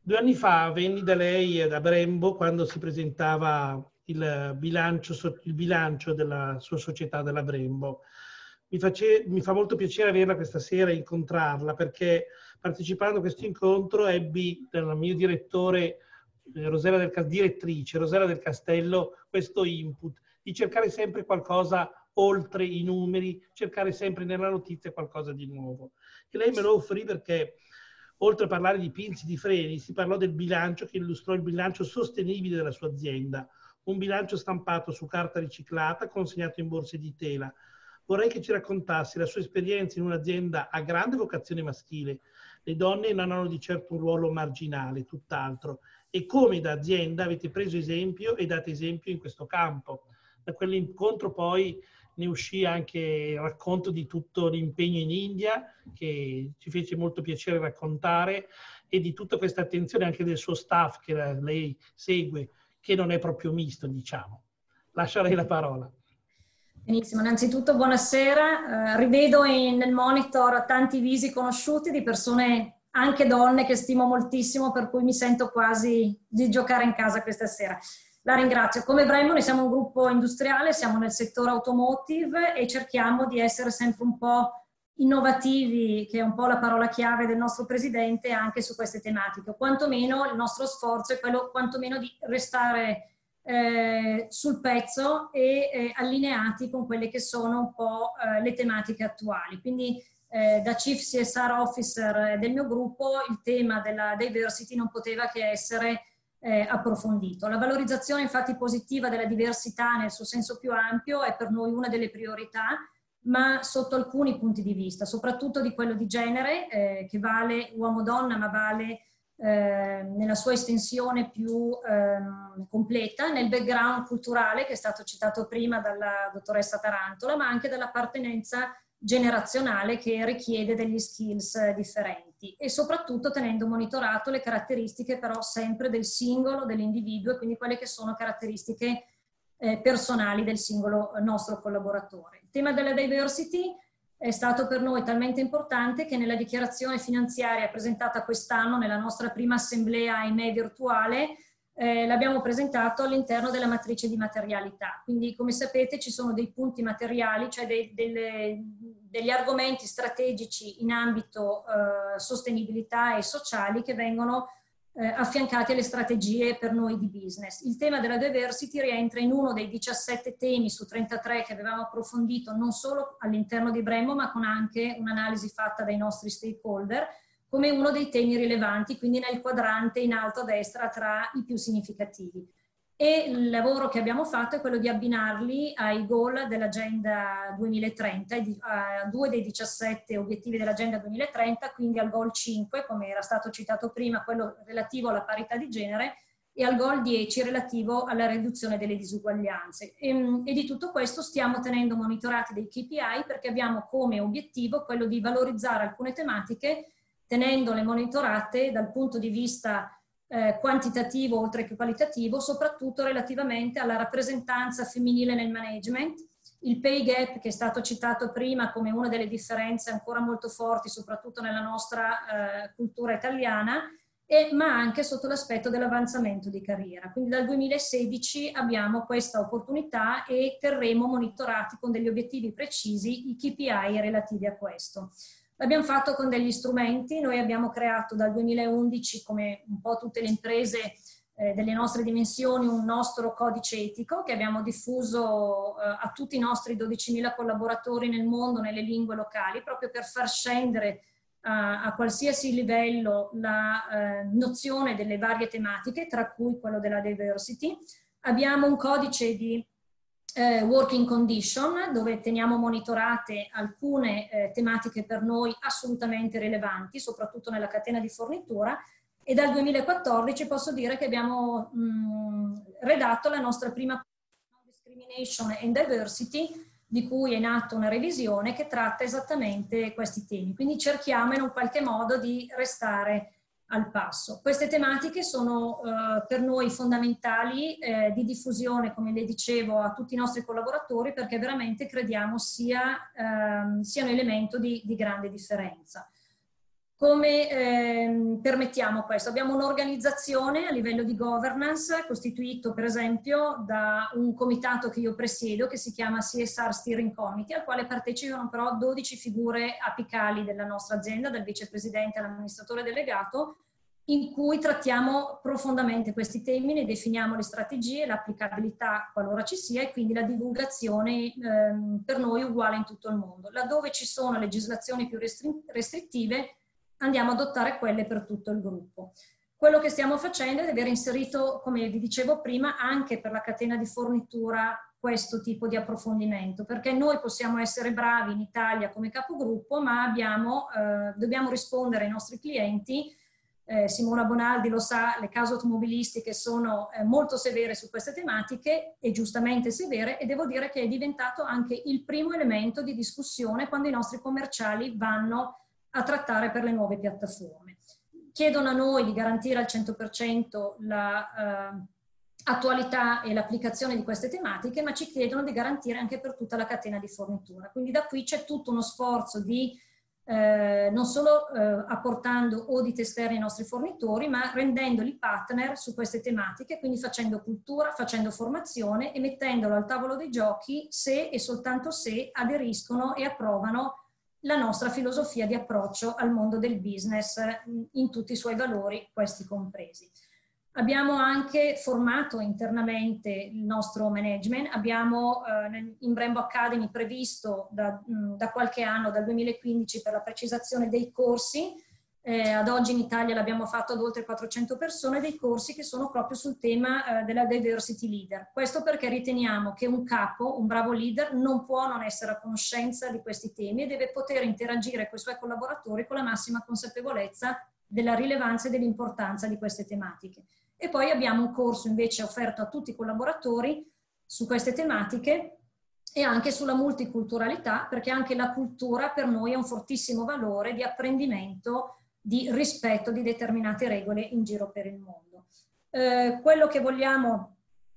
Due anni fa venni da lei da Brembo quando si presentava il bilancio, il bilancio della sua società, della Brembo. Mi, face, mi fa molto piacere averla questa sera e incontrarla, perché partecipando a questo incontro ebbi dal mio direttore, eh, Rosella del, direttrice Rosella del Castello, questo input di cercare sempre qualcosa oltre i numeri, cercare sempre nella notizia qualcosa di nuovo. E lei me lo offrì perché, oltre a parlare di pinzi, di freni, si parlò del bilancio, che illustrò il bilancio sostenibile della sua azienda, un bilancio stampato su carta riciclata, consegnato in borse di tela. Vorrei che ci raccontassi la sua esperienza in un'azienda a grande vocazione maschile. Le donne non hanno di certo un ruolo marginale, tutt'altro, e come da azienda avete preso esempio e date esempio in questo campo. Da quell'incontro poi ne uscì anche il racconto di tutto l'impegno in India, che ci fece molto piacere raccontare, e di tutta questa attenzione anche del suo staff che lei segue, che non è proprio misto, diciamo. Lascio a lei la parola. Benissimo, innanzitutto buonasera. Eh, rivedo in, nel monitor tanti visi conosciuti di persone, anche donne, che stimo moltissimo, per cui mi sento quasi di giocare in casa questa sera. La ringrazio. Come Brembo noi siamo un gruppo industriale, siamo nel settore automotive e cerchiamo di essere sempre un po' innovativi, che è un po' la parola chiave del nostro presidente, anche su queste tematiche. O quantomeno il nostro sforzo è quello quantomeno di restare eh, sul pezzo e eh, allineati con quelle che sono un po' eh, le tematiche attuali. Quindi eh, da Chief C S R Officer del mio gruppo il tema della diversity non poteva che essere Eh, approfondito. La valorizzazione infatti positiva della diversità nel suo senso più ampio è per noi una delle priorità, ma sotto alcuni punti di vista, soprattutto di quello di genere, eh, che vale uomo-donna, ma vale eh, nella sua estensione più eh, completa, nel background culturale che è stato citato prima dalla dottoressa Tarantola, ma anche dall'appartenenza generazionale che richiede degli skills differenti e soprattutto tenendo monitorato le caratteristiche però sempre del singolo, dell'individuo e quindi quelle che sono caratteristiche eh, personali del singolo nostro collaboratore. Il tema della diversity è stato per noi talmente importante che nella dichiarazione finanziaria presentata quest'anno nella nostra prima assemblea ahimè virtuale Eh, l'abbiamo presentato all'interno della matrice di materialità. Quindi, come sapete, ci sono dei punti materiali, cioè dei, delle, degli argomenti strategici in ambito eh, sostenibilità e sociali che vengono eh, affiancati alle strategie per noi di business. Il tema della diversity rientra in uno dei diciassette temi su trentatré che avevamo approfondito non solo all'interno di Brembo, ma con anche un'analisi fatta dai nostri stakeholder, come uno dei temi rilevanti, quindi nel quadrante in alto a destra tra i più significativi. E il lavoro che abbiamo fatto è quello di abbinarli ai goal dell'Agenda duemilatrenta, a due dei diciassette obiettivi dell'Agenda duemilatrenta, quindi al goal cinque, come era stato citato prima, quello relativo alla parità di genere, e al goal dieci relativo alla riduzione delle disuguaglianze. E, e di tutto questo stiamo tenendo monitorati dei K P I perché abbiamo come obiettivo quello di valorizzare alcune tematiche tenendole monitorate dal punto di vista eh, quantitativo oltre che qualitativo, soprattutto relativamente alla rappresentanza femminile nel management, il pay gap che è stato citato prima come una delle differenze ancora molto forti, soprattutto nella nostra eh, cultura italiana, e, ma anche sotto l'aspetto dell'avanzamento di carriera. Quindi dal duemilasedici abbiamo questa opportunità e terremo monitorati con degli obiettivi precisi i K P I relativi a questo. L'abbiamo fatto con degli strumenti, noi abbiamo creato dal duemilaundici, come un po' tutte le imprese eh, delle nostre dimensioni, un nostro codice etico che abbiamo diffuso eh, a tutti i nostri dodicimila collaboratori nel mondo, nelle lingue locali, proprio per far scendere a, a qualsiasi livello la eh, nozione delle varie tematiche, tra cui quello della diversity. Abbiamo un codice di Eh, working condition dove teniamo monitorate alcune eh, tematiche per noi assolutamente rilevanti, soprattutto nella catena di fornitura, e dal duemilaquattordici posso dire che abbiamo mh, redatto la nostra prima discrimination and diversity, di cui è in atto una revisione che tratta esattamente questi temi. Quindi cerchiamo in un qualche modo di restare al passo. Queste tematiche sono eh, per noi fondamentali eh, di diffusione, come le dicevo, a tutti i nostri collaboratori perché veramente crediamo sia, eh, sia un elemento di, di grande differenza. Come eh, permettiamo questo? Abbiamo un'organizzazione a livello di governance costituito per esempio da un comitato che io presiedo che si chiama C S R Steering Committee, al quale partecipano però dodici figure apicali della nostra azienda, dal vicepresidente all'amministratore delegato, in cui trattiamo profondamente questi temi, ne definiamo le strategie, l'applicabilità qualora ci sia e quindi la divulgazione ehm, per noi uguale in tutto il mondo. Laddove ci sono legislazioni più restrittive andiamo ad adottare quelle per tutto il gruppo. Quello che stiamo facendo è di aver inserito, come vi dicevo prima, anche per la catena di fornitura questo tipo di approfondimento, perché noi possiamo essere bravi in Italia come capogruppo, ma abbiamo, eh, dobbiamo rispondere ai nostri clienti. Eh, Simona Bonaldi lo sa, le case automobilistiche sono eh, molto severe su queste tematiche e giustamente severe, e devo dire che è diventato anche il primo elemento di discussione quando i nostri commerciali vanno a trattare per le nuove piattaforme. Chiedono a noi di garantire al cento per cento l'attualità eh, e l'applicazione di queste tematiche, ma ci chiedono di garantire anche per tutta la catena di fornitura. Quindi da qui c'è tutto uno sforzo di eh, non solo eh, apportando audit esterni ai nostri fornitori, ma rendendoli partner su queste tematiche, quindi facendo cultura, facendo formazione e mettendolo al tavolo dei giochi se e soltanto se aderiscono e approvano la nostra filosofia di approccio al mondo del business in tutti i suoi valori, questi compresi. Abbiamo anche formato internamente il nostro management, abbiamo eh, in Brembo Academy previsto da, da qualche anno, dal duemilaquindici, per la precisazione dei corsi. Eh, ad oggi in Italia l'abbiamo fatto ad oltre quattrocento persone, dei corsi che sono proprio sul tema eh, della diversity leader. Questo perché riteniamo che un capo, un bravo leader, non può non essere a conoscenza di questi temi e deve poter interagire con i suoi collaboratori con la massima consapevolezza della rilevanza e dell'importanza di queste tematiche. E poi abbiamo un corso invece offerto a tutti i collaboratori su queste tematiche e anche sulla multiculturalità, perché anche la cultura per noi è un fortissimo valore di apprendimento, di rispetto di determinate regole in giro per il mondo. Eh, quello che vogliamo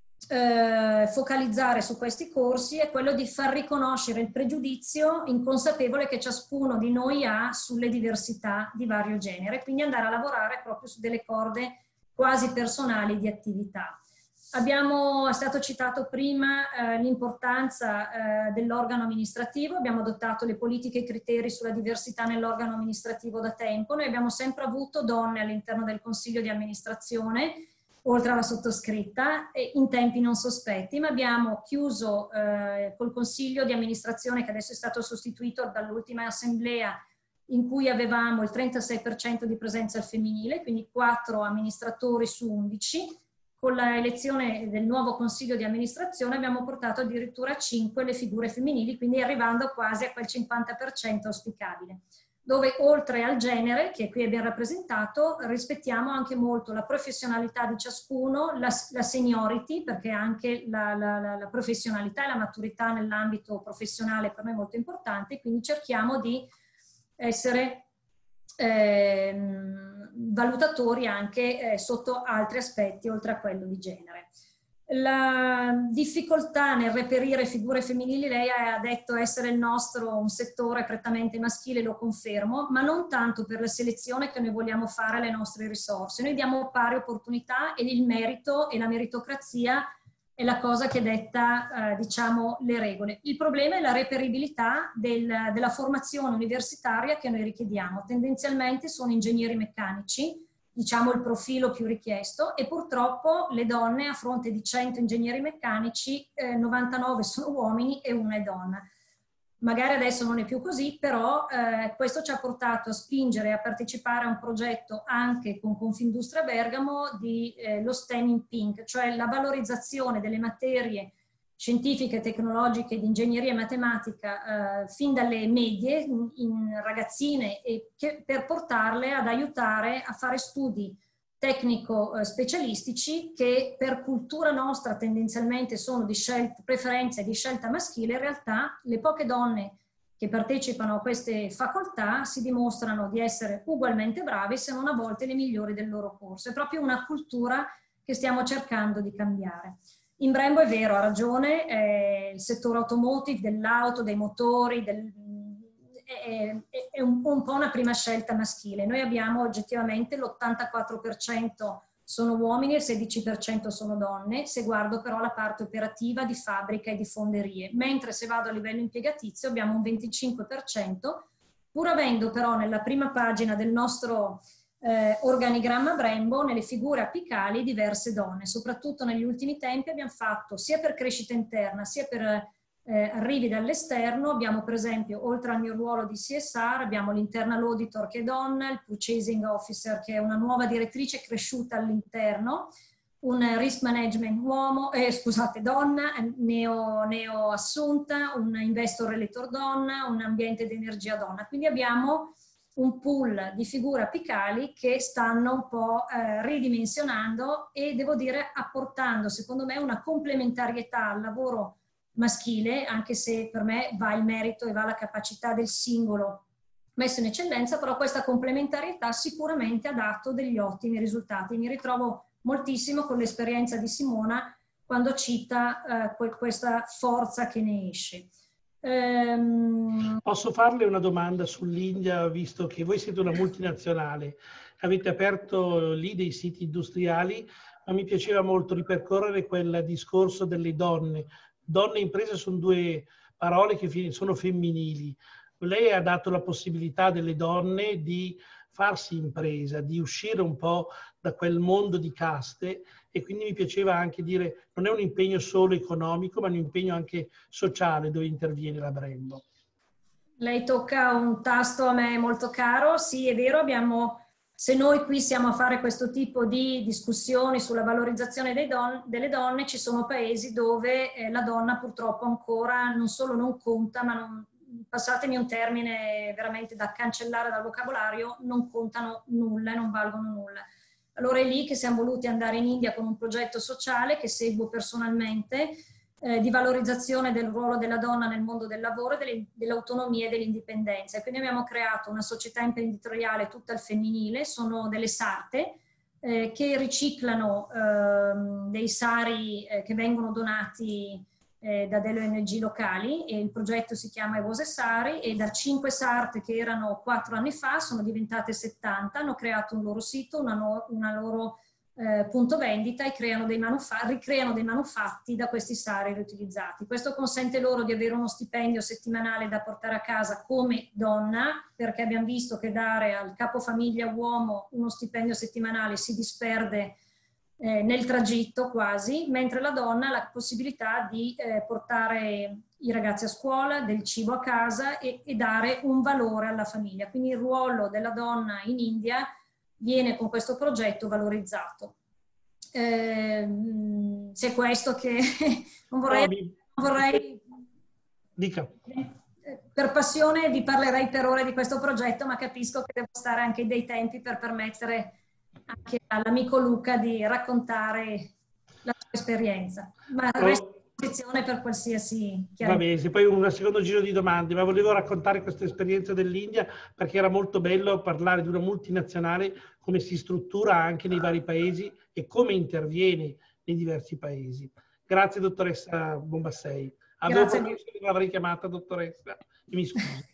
eh, focalizzare su questi corsi è quello di far riconoscere il pregiudizio inconsapevole che ciascuno di noi ha sulle diversità di vario genere, quindi andare a lavorare proprio su delle corde quasi personali di attività. Abbiamo, è stato citato prima eh, l'importanza eh, dell'organo amministrativo, abbiamo adottato le politiche e i criteri sulla diversità nell'organo amministrativo da tempo. Noi abbiamo sempre avuto donne all'interno del consiglio di amministrazione, oltre alla sottoscritta, e in tempi non sospetti, ma abbiamo chiuso eh, col consiglio di amministrazione, che adesso è stato sostituito dall'ultima assemblea, in cui avevamo il trentasei per cento di presenza al femminile, quindi quattro amministratori su undici. Con l'elezione del nuovo consiglio di amministrazione abbiamo portato addirittura a cinque le figure femminili, quindi arrivando quasi a quel cinquanta per cento auspicabile, dove oltre al genere, che qui abbiamo rappresentato, rispettiamo anche molto la professionalità di ciascuno, la, la seniority, perché anche la, la, la, la professionalità e la maturità nell'ambito professionale per noi è molto importante, quindi cerchiamo di essere Eh, valutatori anche eh, sotto altri aspetti oltre a quello di genere. La difficoltà nel reperire figure femminili, lei ha detto essere il nostro un settore prettamente maschile, lo confermo, ma non tanto per la selezione che noi vogliamo fare alle nostre risorse. Noi diamo pari opportunità e il merito e la meritocrazia è la cosa che detta, eh, diciamo, le regole. Il problema è la reperibilità del, della formazione universitaria che noi richiediamo. Tendenzialmente sono ingegneri meccanici, diciamo il profilo più richiesto, e purtroppo le donne, a fronte di cento ingegneri meccanici, eh, novantanove sono uomini e una è donna. Magari adesso non è più così, però eh, questo ci ha portato a spingere a partecipare a un progetto anche con Confindustria Bergamo di eh, lo STEM in Pink, cioè la valorizzazione delle materie scientifiche, tecnologiche, di ingegneria e matematica eh, fin dalle medie in, in ragazzine, e che, per portarle ad aiutare a fare studi tecnico-specialistici che per cultura nostra tendenzialmente sono di scelta, preferenze di scelta maschile. In realtà le poche donne che partecipano a queste facoltà si dimostrano di essere ugualmente brave, se non a volte le migliori del loro corso. È proprio una cultura che stiamo cercando di cambiare. In Brembo è vero, ha ragione, eh, il settore automotive, dell'auto, dei motori, del, è, è un, un po' una prima scelta maschile. Noi abbiamo oggettivamente l'ottantaquattro per cento sono uomini e il sedici per cento sono donne, se guardo però la parte operativa di fabbrica e di fonderie, mentre se vado a livello impiegatizio abbiamo un venticinque per cento, pur avendo però nella prima pagina del nostro eh, organigramma Brembo, nelle figure apicali, diverse donne. Soprattutto negli ultimi tempi abbiamo fatto, sia per crescita interna, sia per eh, arrivi dall'esterno, abbiamo per esempio, oltre al mio ruolo di C S R, abbiamo l'internal auditor che è donna, il purchasing officer che è una nuova direttrice cresciuta all'interno, un risk management uomo, eh, scusate, donna, neo, neo assunta, un investor relator donna, un ambiente di energia donna. Quindi abbiamo un pool di figure apicali che stanno un po' eh, ridimensionando e devo dire apportando secondo me una complementarietà al lavoro maschile, anche se per me va il merito e va la capacità del singolo messo in eccellenza, però questa complementarietà sicuramente ha dato degli ottimi risultati. Mi ritrovo moltissimo con l'esperienza di Simona quando cita eh, questa forza che ne esce. Ehm... Posso farle una domanda sull'India, visto che voi siete una multinazionale, avete aperto lì dei siti industriali, ma mi piaceva molto ripercorrere quel discorso delle donne. Donne e imprese sono due parole che sono femminili. Lei ha dato la possibilità delle donne di farsi impresa, di uscire un po' da quel mondo di caste, e quindi mi piaceva anche dire non è un impegno solo economico, ma un impegno anche sociale dove interviene la Brembo. Lei tocca un tasto a me molto caro. Sì, è vero, abbiamo, se noi qui siamo a fare questo tipo di discussioni sulla valorizzazione dei don, delle donne, ci sono paesi dove eh, la donna purtroppo ancora non solo non conta, ma non, passatemi un termine veramente da cancellare dal vocabolario, non contano nulla e non valgono nulla. Allora è lì che siamo voluti andare in India con un progetto sociale che seguo personalmente, eh, di valorizzazione del ruolo della donna nel mondo del lavoro, dell'autonomia e dell'indipendenza. E quindi abbiamo creato una società imprenditoriale tutta al femminile, sono delle sarte eh, che riciclano eh, dei sari eh, che vengono donati eh, da delle O N G locali, e il progetto si chiama Evose Sari, e da cinque sarte che erano quattro anni fa sono diventate settanta, hanno creato un loro sito, una, no, una loro eh, punto vendita, e creano dei ricreano dei manufatti da questi sari riutilizzati. Questo consente loro di avere uno stipendio settimanale da portare a casa come donna, perché abbiamo visto che dare al capofamiglia uomo uno stipendio settimanale si disperde Eh, nel tragitto quasi, mentre la donna ha la possibilità di eh, portare i ragazzi a scuola, del cibo a casa e, e dare un valore alla famiglia. Quindi il ruolo della donna in India viene con questo progetto valorizzato. Eh, se questo che non vorrei... Non vorrei Dica. Per passione vi parlerei per ore di questo progetto, ma capisco che devo stare anche dei tempi per permettere anche all'amico Luca di raccontare la sua esperienza, ma resto a disposizione per qualsiasi chiarezza. Va bene, se poi un secondo giro di domande, ma volevo raccontare questa esperienza dell'India perché era molto bello parlare di una multinazionale, come si struttura anche nei vari paesi e come interviene nei diversi paesi. Grazie dottoressa Bombassei. Avevo promesso che l'avrei chiamata dottoressa, mi scuso.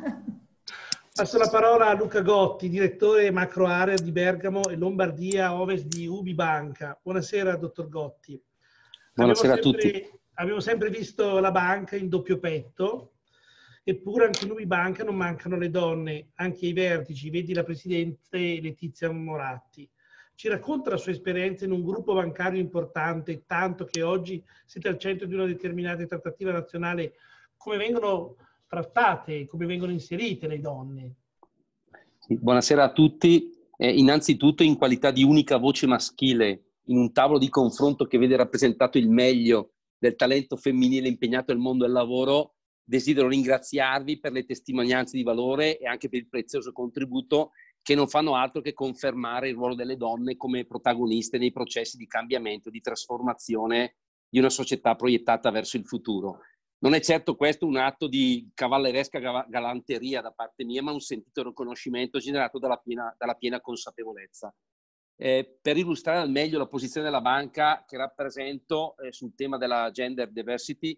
Passo la parola a Luca Gotti, direttore macro area di Bergamo e Lombardia Ovest di UbiBanca. Buonasera, dottor Gotti. Buonasera sempre, a tutti. Abbiamo sempre visto la banca in doppio petto, eppure anche in UbiBanca non mancano le donne, anche ai vertici. Vedi la presidente Letizia Moratti. Ci racconta la sua esperienza in un gruppo bancario importante, tanto che oggi siete al centro di una determinata trattativa nazionale. Come vengono trattate, come vengono inserite le donne? Sì, buonasera a tutti. Eh, innanzitutto, in qualità di unica voce maschile in un tavolo di confronto che vede rappresentato il meglio del talento femminile impegnato nel mondo del lavoro, desidero ringraziarvi per le testimonianze di valore e anche per il prezioso contributo che non fanno altro che confermare il ruolo delle donne come protagoniste nei processi di cambiamento, di trasformazione di una società proiettata verso il futuro. Non è certo questo un atto di cavalleresca galanteria da parte mia, ma un sentito riconoscimento generato dalla piena, dalla piena consapevolezza. Eh, per illustrare al meglio la posizione della banca che rappresento eh, sul tema della gender diversity,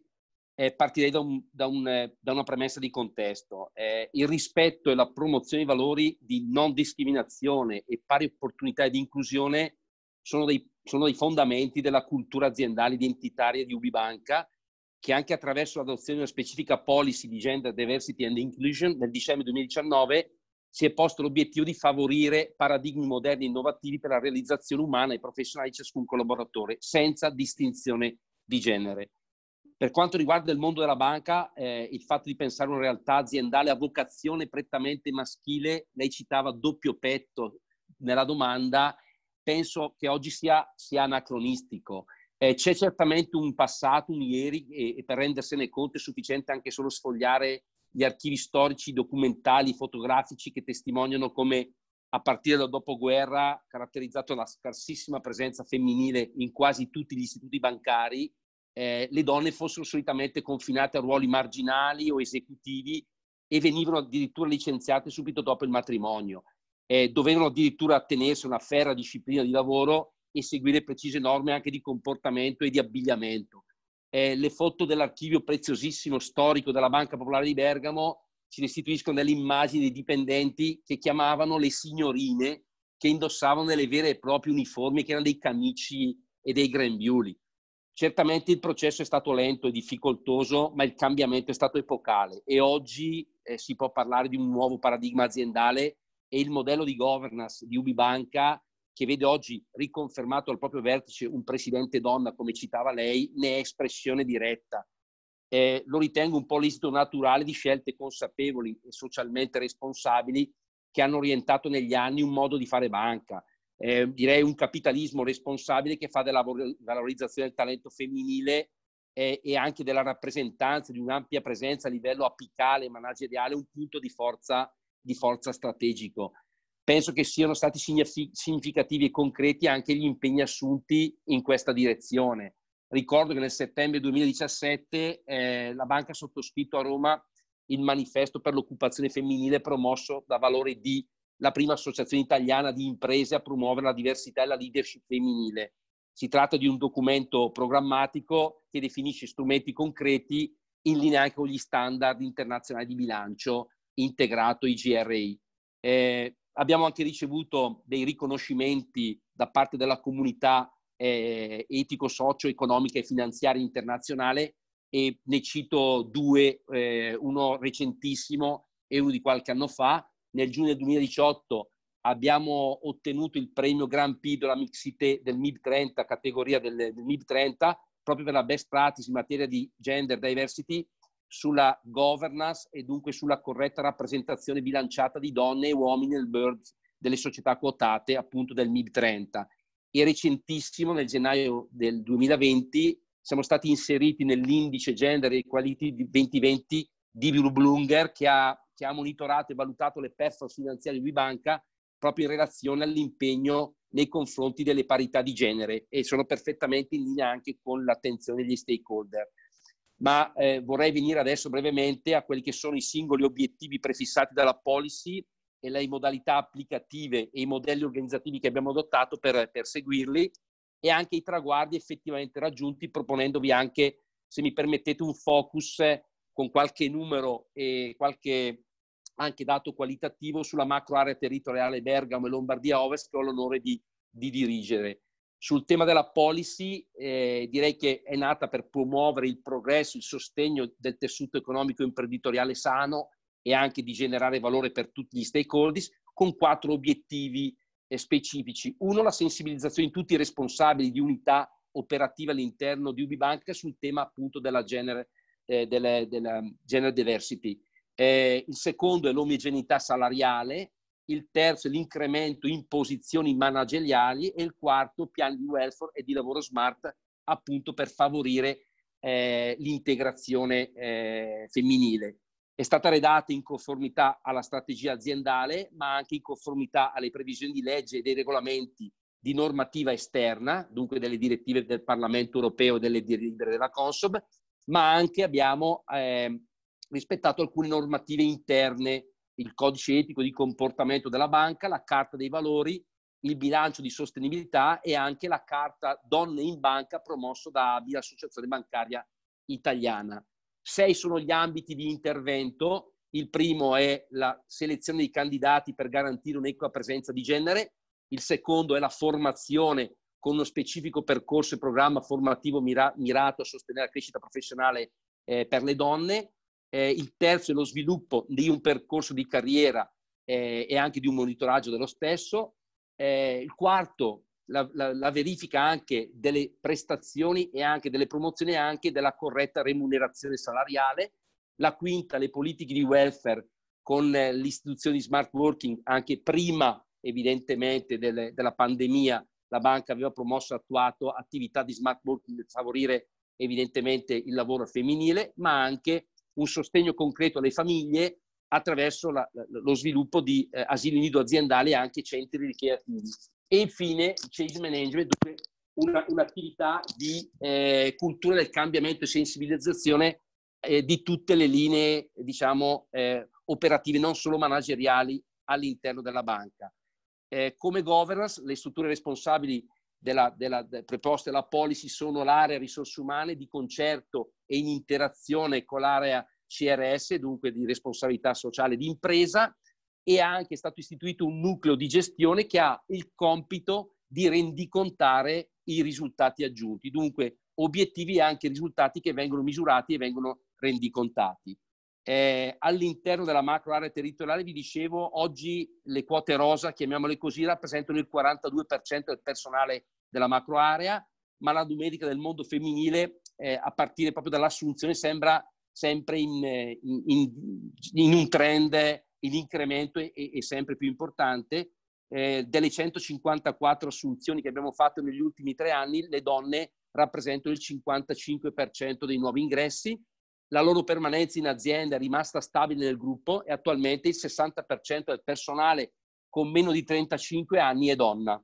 Eh, partirei da, un, da, un, eh, da una premessa di contesto. Eh, il rispetto e la promozione dei valori di non discriminazione e pari opportunità e di inclusione sono dei, sono dei fondamenti della cultura aziendale identitaria di UbiBanca, che anche attraverso l'adozione di una specifica policy di Gender Diversity and Inclusion nel dicembre duemiladiciannove si è posto l'obiettivo di favorire paradigmi moderni e innovativi per la realizzazione umana e professionale di ciascun collaboratore, senza distinzione di genere. Per quanto riguarda il mondo della banca, eh, il fatto di pensare a una realtà aziendale a vocazione prettamente maschile, lei citava doppio petto nella domanda, penso che oggi sia, sia anacronistico. Eh, c'è certamente un passato, un ieri, e, e per rendersene conto è sufficiente anche solo sfogliare gli archivi storici, documentali, fotografici che testimoniano come a partire dal dopoguerra, caratterizzato da una scarsissima presenza femminile in quasi tutti gli istituti bancari, eh, le donne fossero solitamente confinate a ruoli marginali o esecutivi e venivano addirittura licenziate subito dopo il matrimonio. Eh, dovevano addirittura attenersi a una ferrea disciplina di lavoro e seguire precise norme anche di comportamento e di abbigliamento. Eh, le foto dell'archivio preziosissimo storico della Banca Popolare di Bergamo ci restituiscono delle immagini dei dipendenti che chiamavano le signorine, che indossavano delle vere e proprie uniformi, che erano dei camici e dei grembiuli. Certamente il processo è stato lento e difficoltoso, ma il cambiamento è stato epocale e oggi eh, si può parlare di un nuovo paradigma aziendale e il modello di governance di UbiBanca, che vede oggi riconfermato al proprio vertice un presidente donna, come citava lei, ne è espressione diretta. Eh, lo ritengo un po' l'esito naturale di scelte consapevoli e socialmente responsabili che hanno orientato negli anni un modo di fare banca. Eh, direi un capitalismo responsabile che fa della valorizzazione del talento femminile eh, e anche della rappresentanza di un'ampia presenza a livello apicale e manageriale un punto di forza, di forza strategico. Penso che siano stati significativi e concreti anche gli impegni assunti in questa direzione. Ricordo che nel settembre duemiladiciassette eh, la banca ha sottoscritto a Roma il manifesto per l'occupazione femminile promosso da Valore D, la prima associazione italiana di imprese a promuovere la diversità e la leadership femminile. Si tratta di un documento programmatico che definisce strumenti concreti in linea anche con gli standard internazionali di bilancio integrato I G R I. Eh, abbiamo anche ricevuto dei riconoscimenti da parte della comunità eh, etico-socio-economica e finanziaria internazionale e ne cito due, eh, uno recentissimo e uno di qualche anno fa. Nel giugno duemiladiciotto abbiamo ottenuto il premio Grand Prix della Mixité del M I B trenta, categoria del, del M I B trenta, proprio per la best practice in materia di gender diversity, sulla governance e dunque sulla corretta rappresentazione bilanciata di donne e uomini nel board delle società quotate appunto del M I B trenta. E recentissimo, nel gennaio del duemilaventi, siamo stati inseriti nell'indice Gender Equality duemilaventi di Bloomberg, che ha, che ha monitorato e valutato le performance finanziarie di UbiBanca proprio in relazione all'impegno nei confronti delle parità di genere, e sono perfettamente in linea anche con l'attenzione degli stakeholder. Ma eh, vorrei venire adesso brevemente a quelli che sono i singoli obiettivi prefissati dalla policy e le modalità applicative e i modelli organizzativi che abbiamo adottato per, per seguirli, e anche i traguardi effettivamente raggiunti, proponendovi anche, se mi permettete, un focus eh, con qualche numero e qualche anche dato qualitativo sulla macro area territoriale Bergamo e Lombardia Ovest, che ho l'onore di, di dirigere. Sul tema della policy, eh, direi che è nata per promuovere il progresso, il sostegno del tessuto economico e imprenditoriale sano e anche di generare valore per tutti gli stakeholders, con quattro obiettivi eh, specifici. Uno, la sensibilizzazione di tutti i responsabili di unità operativa all'interno di UbiBanca sul tema appunto della gender, eh, della, della gender diversity. Eh, il secondo è l'omogeneità salariale, il terzo è l'incremento in posizioni manageriali e il quarto piani di welfare e di lavoro smart appunto per favorire eh, l'integrazione eh, femminile. È stata redatta in conformità alla strategia aziendale, ma anche in conformità alle previsioni di legge e dei regolamenti di normativa esterna, dunque delle direttive del Parlamento europeo e delle direttive della Consob, ma anche abbiamo eh, rispettato alcune normative interne, il codice etico di comportamento della banca, la carta dei valori, il bilancio di sostenibilità e anche la carta Donne in Banca promosso da A B I, l'Associazione Bancaria Italiana. Sei sono gli ambiti di intervento. Il primo è la selezione dei candidati per garantire un'equa presenza di genere. Il secondo è la formazione con uno specifico percorso e programma formativo mira- mirato a sostenere la crescita professionale eh, per le donne. Eh, il terzo è lo sviluppo di un percorso di carriera eh, e anche di un monitoraggio dello stesso. Eh, il quarto, la, la, la verifica anche delle prestazioni e anche delle promozioni e anche della corretta remunerazione salariale. La quinta, le politiche di welfare con eh, l'istituzione di smart working. Anche prima evidentemente delle, della pandemia la banca aveva promosso e attuato attività di smart working per favorire evidentemente il lavoro femminile, ma anche un sostegno concreto alle famiglie attraverso la, lo sviluppo di eh, asili nido aziendali e anche centri ricreativi. E infine change management, dunque una, un'attività di eh, cultura del cambiamento e sensibilizzazione eh, di tutte le linee, diciamo, eh, operative, non solo manageriali all'interno della banca. Eh, come governance, le strutture responsabili della, della, della preposte alla policy sono l'area risorse umane di concerto e in interazione con l'area C R S, dunque di responsabilità sociale di impresa, e ha anche stato istituito un nucleo di gestione che ha il compito di rendicontare i risultati aggiunti, dunque obiettivi e anche risultati che vengono misurati e vengono rendicontati. Eh, all'interno della macro area territoriale, vi dicevo, oggi le quote rosa, chiamiamole così, rappresentano il quarantadue per cento del personale della macro area, ma la numerica del mondo femminile, eh, a partire proprio dall'assunzione, sembra sempre in, in, in, in un trend in incremento e, e sempre più importante. Eh, delle centocinquantaquattro assunzioni che abbiamo fatto negli ultimi tre anni, le donne rappresentano il cinquantacinque per cento dei nuovi ingressi. La loro permanenza in azienda è rimasta stabile nel gruppo e attualmente il sessanta per cento del personale con meno di trentacinque anni è donna.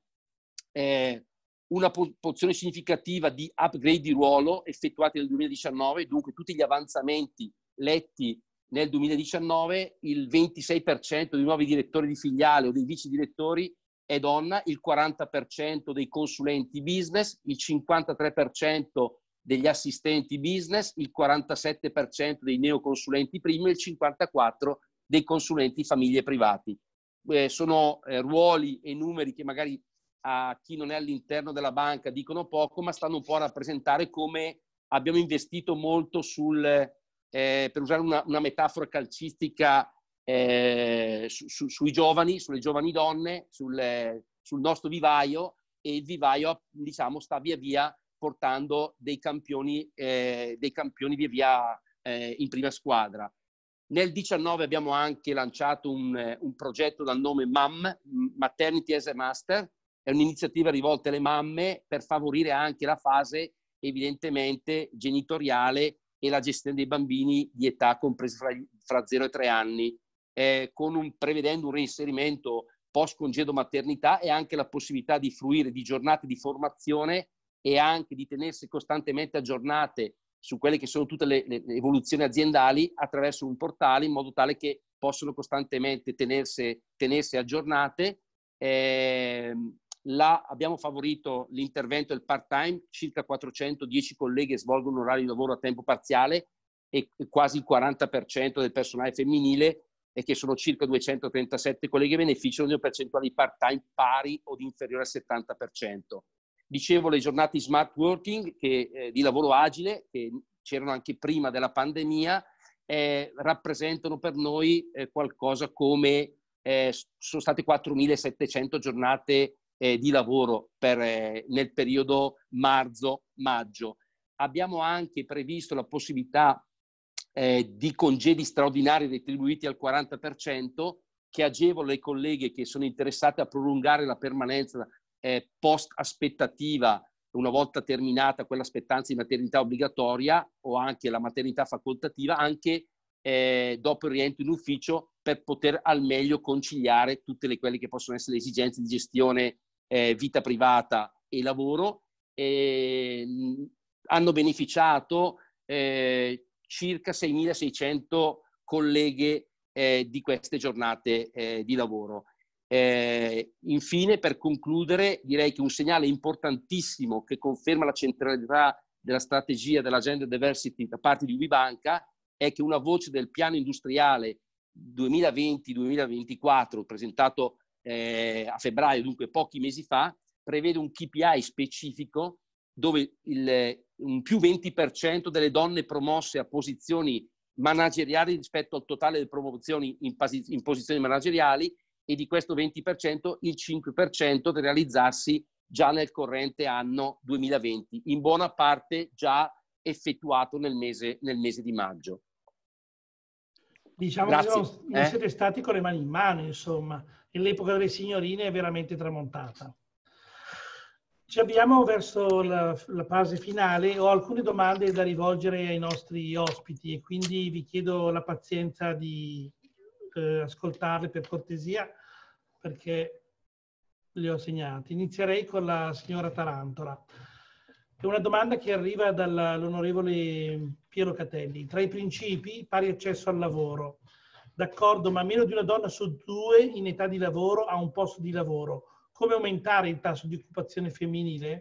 Eh, una porzione significativa di upgrade di ruolo effettuati nel duemiladiciannove, dunque tutti gli avanzamenti letti nel duemiladiciannove, il ventisei per cento dei nuovi direttori di filiale o dei vice direttori è donna, il quaranta per cento dei consulenti business, il cinquantatré per cento degli assistenti business, il quarantasette per cento dei neoconsulenti primi e il cinquantaquattro per cento dei consulenti famiglie privati. Eh, sono eh, ruoli e numeri che magari a chi non è all'interno della banca dicono poco, ma stanno un po' a rappresentare come abbiamo investito molto sul, eh, per usare una, una metafora calcistica, eh, su, su, sui giovani, sulle giovani donne, sul, eh, sul nostro vivaio, e il vivaio, diciamo, sta via via portando dei campioni, eh, dei campioni via via eh, in prima squadra. Nel diciannove abbiamo anche lanciato un, un progetto dal nome M A M, Maternity as a Master. È un'iniziativa rivolta alle mamme per favorire anche la fase evidentemente genitoriale e la gestione dei bambini di età compresa fra, fra zero e tre anni, eh, con un, prevedendo un reinserimento post congedo maternità e anche la possibilità di fruire di giornate di formazione e anche di tenersi costantemente aggiornate su quelle che sono tutte le, le evoluzioni aziendali attraverso un portale, in modo tale che possono costantemente tenersi, tenersi aggiornate. Eh, là abbiamo favorito l'intervento del part-time, circa quattrocentodieci colleghe svolgono un orario di lavoro a tempo parziale e quasi il quaranta per cento del personale femminile, e che sono circa duecentotrentasette colleghe, beneficiano di una percentuale di part-time pari o di inferiore al settanta per cento. Dicevo, le giornate smart working, che, eh, di lavoro agile, che c'erano anche prima della pandemia, eh, rappresentano per noi eh, qualcosa come, eh, sono state quattromilasettecento giornate eh, di lavoro per, eh, nel periodo marzo-maggio. Abbiamo anche previsto la possibilità eh, di congedi straordinari retribuiti al quaranta per cento, che agevola le colleghe che sono interessate a prolungare la permanenza Eh, post aspettativa una volta terminata quell'aspettanza di maternità obbligatoria o anche la maternità facoltativa, anche eh, dopo il rientro in ufficio, per poter al meglio conciliare tutte le, quelle che possono essere le esigenze di gestione eh, vita privata e lavoro. E, mh, hanno beneficiato eh, circa seimilaseicento colleghe eh, di queste giornate eh, di lavoro. Eh, infine, per concludere, direi che un segnale importantissimo che conferma la centralità della strategia dell'agenda diversity da parte di UbiBanca è che una voce del piano industriale duemilaventi duemilaventiquattro, presentato eh, a febbraio, dunque pochi mesi fa, prevede un K P I specifico dove il, un più venti per cento delle donne promosse a posizioni manageriali rispetto al totale delle promozioni in, in posizioni manageriali, e di questo venti per cento il cinque per cento da realizzarsi già nel corrente anno duemilaventi, in buona parte già effettuato nel mese, nel mese di maggio. Diciamo Grazie. che non, non eh? siete stati con le mani in mano, insomma, e l'epoca delle signorine è veramente tramontata. Ci abbiamo verso la, la fase finale. Ho alcune domande da rivolgere ai nostri ospiti e quindi vi chiedo la pazienza di eh, ascoltarle per cortesia, perché le ho segnate. Inizierei con la signora Tarantola. È una domanda che arriva dall'onorevole Piero Catelli. Tra i principi, pari accesso al lavoro. D'accordo, ma meno di una donna su due in età di lavoro ha un posto di lavoro. Come aumentare il tasso di occupazione femminile?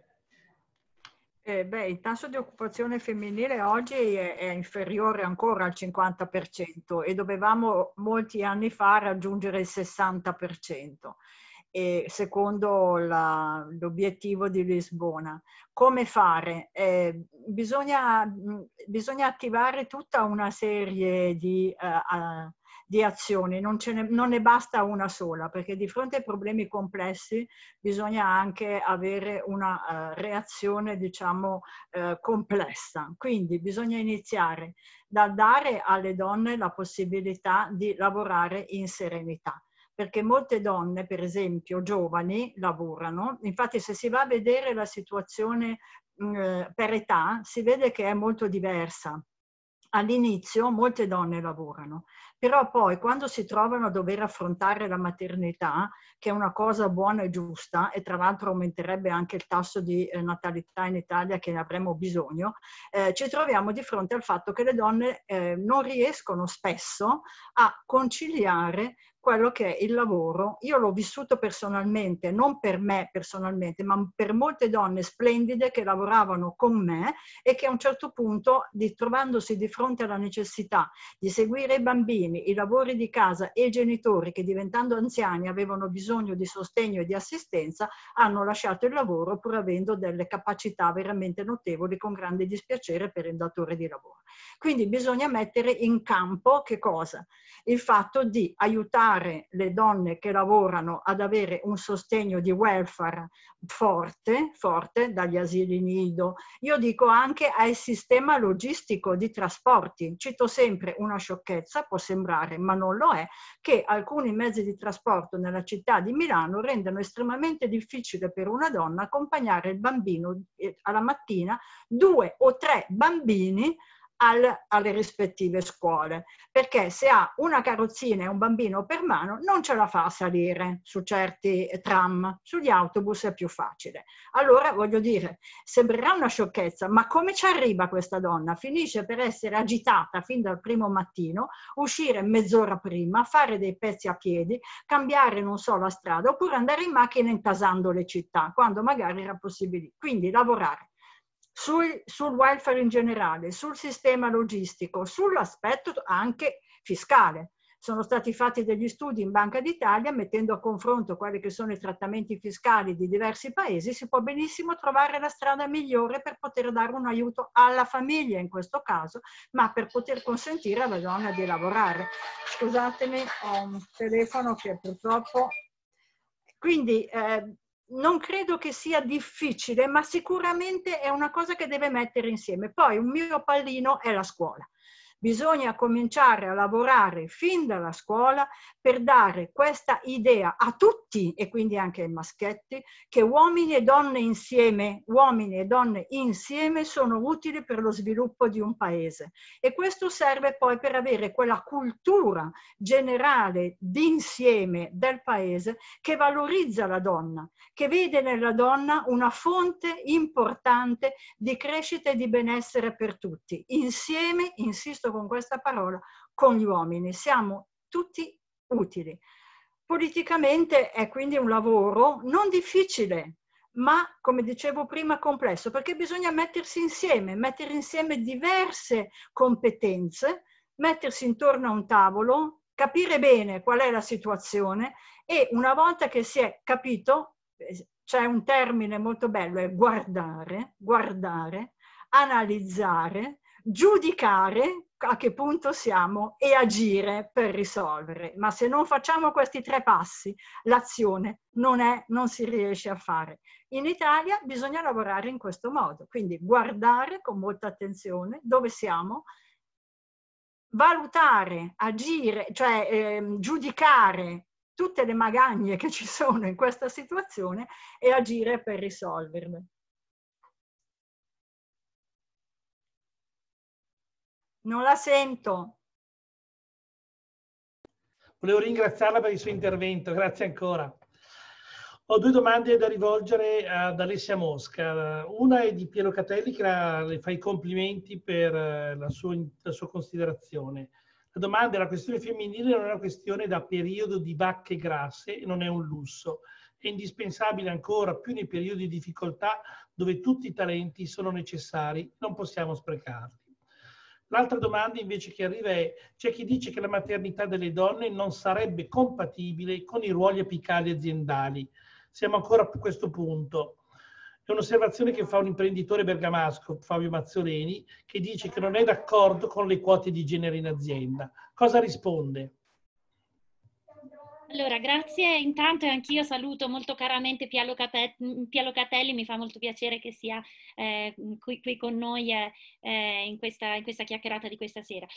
Eh, beh, il tasso di occupazione femminile oggi è, è inferiore ancora al cinquanta per cento e dovevamo molti anni fa raggiungere il sessanta per cento. E secondo l'obiettivo di Lisbona. Come fare? Eh, bisogna, bisogna attivare tutta una serie di, uh, uh, di azioni, non, ce ne, non ne basta una sola, perché di fronte ai problemi complessi bisogna anche avere una uh, reazione, diciamo, uh, complessa. Quindi bisogna iniziare dal dare alle donne la possibilità di lavorare in serenità, perché molte donne, per esempio giovani, lavorano. Infatti se si va a vedere la situazione mh, per età, si vede che è molto diversa. All'inizio molte donne lavorano, però poi quando si trovano a dover affrontare la maternità, che è una cosa buona e giusta, e tra l'altro aumenterebbe anche il tasso di eh, natalità in Italia che ne avremo bisogno, eh, ci troviamo di fronte al fatto che le donne eh, non riescono spesso a conciliare quello che è il lavoro. Io l'ho vissuto personalmente, non per me personalmente, ma per molte donne splendide che lavoravano con me e che a un certo punto, di, trovandosi di fronte alla necessità di seguire i bambini, i lavori di casa e i genitori che diventando anziani avevano bisogno di sostegno e di assistenza, hanno lasciato il lavoro pur avendo delle capacità veramente notevoli, con grande dispiacere per il datore di lavoro. Quindi bisogna mettere in campo che cosa? Il fatto di aiutare le donne che lavorano ad avere un sostegno di welfare forte, forte dagli asili nido. Io dico anche al sistema logistico di trasporti. Cito sempre una sciocchezza, può sembrare, ma non lo è, che alcuni mezzi di trasporto nella città di Milano rendono estremamente difficile per una donna accompagnare il bambino alla mattina, due o tre bambini Al, alle rispettive scuole, perché se ha una carrozzina e un bambino per mano non ce la fa a salire su certi tram, sugli autobus è più facile. Allora voglio dire, sembrerà una sciocchezza, ma come ci arriva questa donna? Finisce per essere agitata fin dal primo mattino, uscire mezz'ora prima, fare dei pezzi a piedi, cambiare non so la strada, oppure andare in macchina intasando le città, quando magari era possibile. Quindi lavorare Sul, sul welfare in generale, sul sistema logistico, sull'aspetto anche fiscale. Sono stati fatti degli studi in Banca d'Italia mettendo a confronto quelli che sono i trattamenti fiscali di diversi paesi, si può benissimo trovare la strada migliore per poter dare un aiuto alla famiglia in questo caso, ma per poter consentire alla donna di lavorare. Scusatemi, ho un telefono che purtroppo... Quindi... Eh, non credo che sia difficile, ma sicuramente è una cosa che deve mettere insieme. Poi un mio pallino è la scuola. Bisogna cominciare a lavorare fin dalla scuola per dare questa idea a tutti, e quindi anche ai maschietti, che uomini e donne insieme, uomini e donne insieme sono utili per lo sviluppo di un paese. E questo serve poi per avere quella cultura generale d'insieme del paese che valorizza la donna, che vede nella donna una fonte importante di crescita e di benessere per tutti. Insieme, insisto con questa parola, con gli uomini. Siamo tutti utili. Politicamente è quindi un lavoro non difficile, ma come dicevo prima complesso, perché bisogna mettersi insieme, mettere insieme diverse competenze, mettersi intorno a un tavolo, capire bene qual è la situazione e una volta che si è capito, c'è un termine molto bello, è guardare, guardare, analizzare, giudicare a che punto siamo e agire per risolvere. Ma se non facciamo questi tre passi, l'azione non è, non si riesce a fare. In Italia bisogna lavorare in questo modo, quindi guardare con molta attenzione dove siamo, valutare, agire, cioè eh, giudicare tutte le magagne che ci sono in questa situazione e agire per risolverle. Non la sento. Volevo ringraziarla per il suo intervento, grazie ancora. Ho due domande da rivolgere ad Alessia Mosca. Una è di Piero Catelli, che la, le fa i complimenti per la sua, la sua considerazione. La domanda è: la questione femminile non è una questione da periodo di vacche grasse e non è un lusso. È indispensabile ancora più nei periodi di difficoltà dove tutti i talenti sono necessari, non possiamo sprecarli. L'altra domanda invece che arriva è: c'è chi dice che la maternità delle donne non sarebbe compatibile con i ruoli apicali aziendali. Siamo ancora a questo punto. È un'osservazione che fa un imprenditore bergamasco, Fabio Mazzoleni, che dice che non è d'accordo con le quote di genere in azienda. Cosa risponde? Allora, grazie. Intanto anch'io saluto molto caramente Piero Catelli, mi fa molto piacere che sia eh, qui, qui con noi eh, in, questa, in questa chiacchierata di questa sera.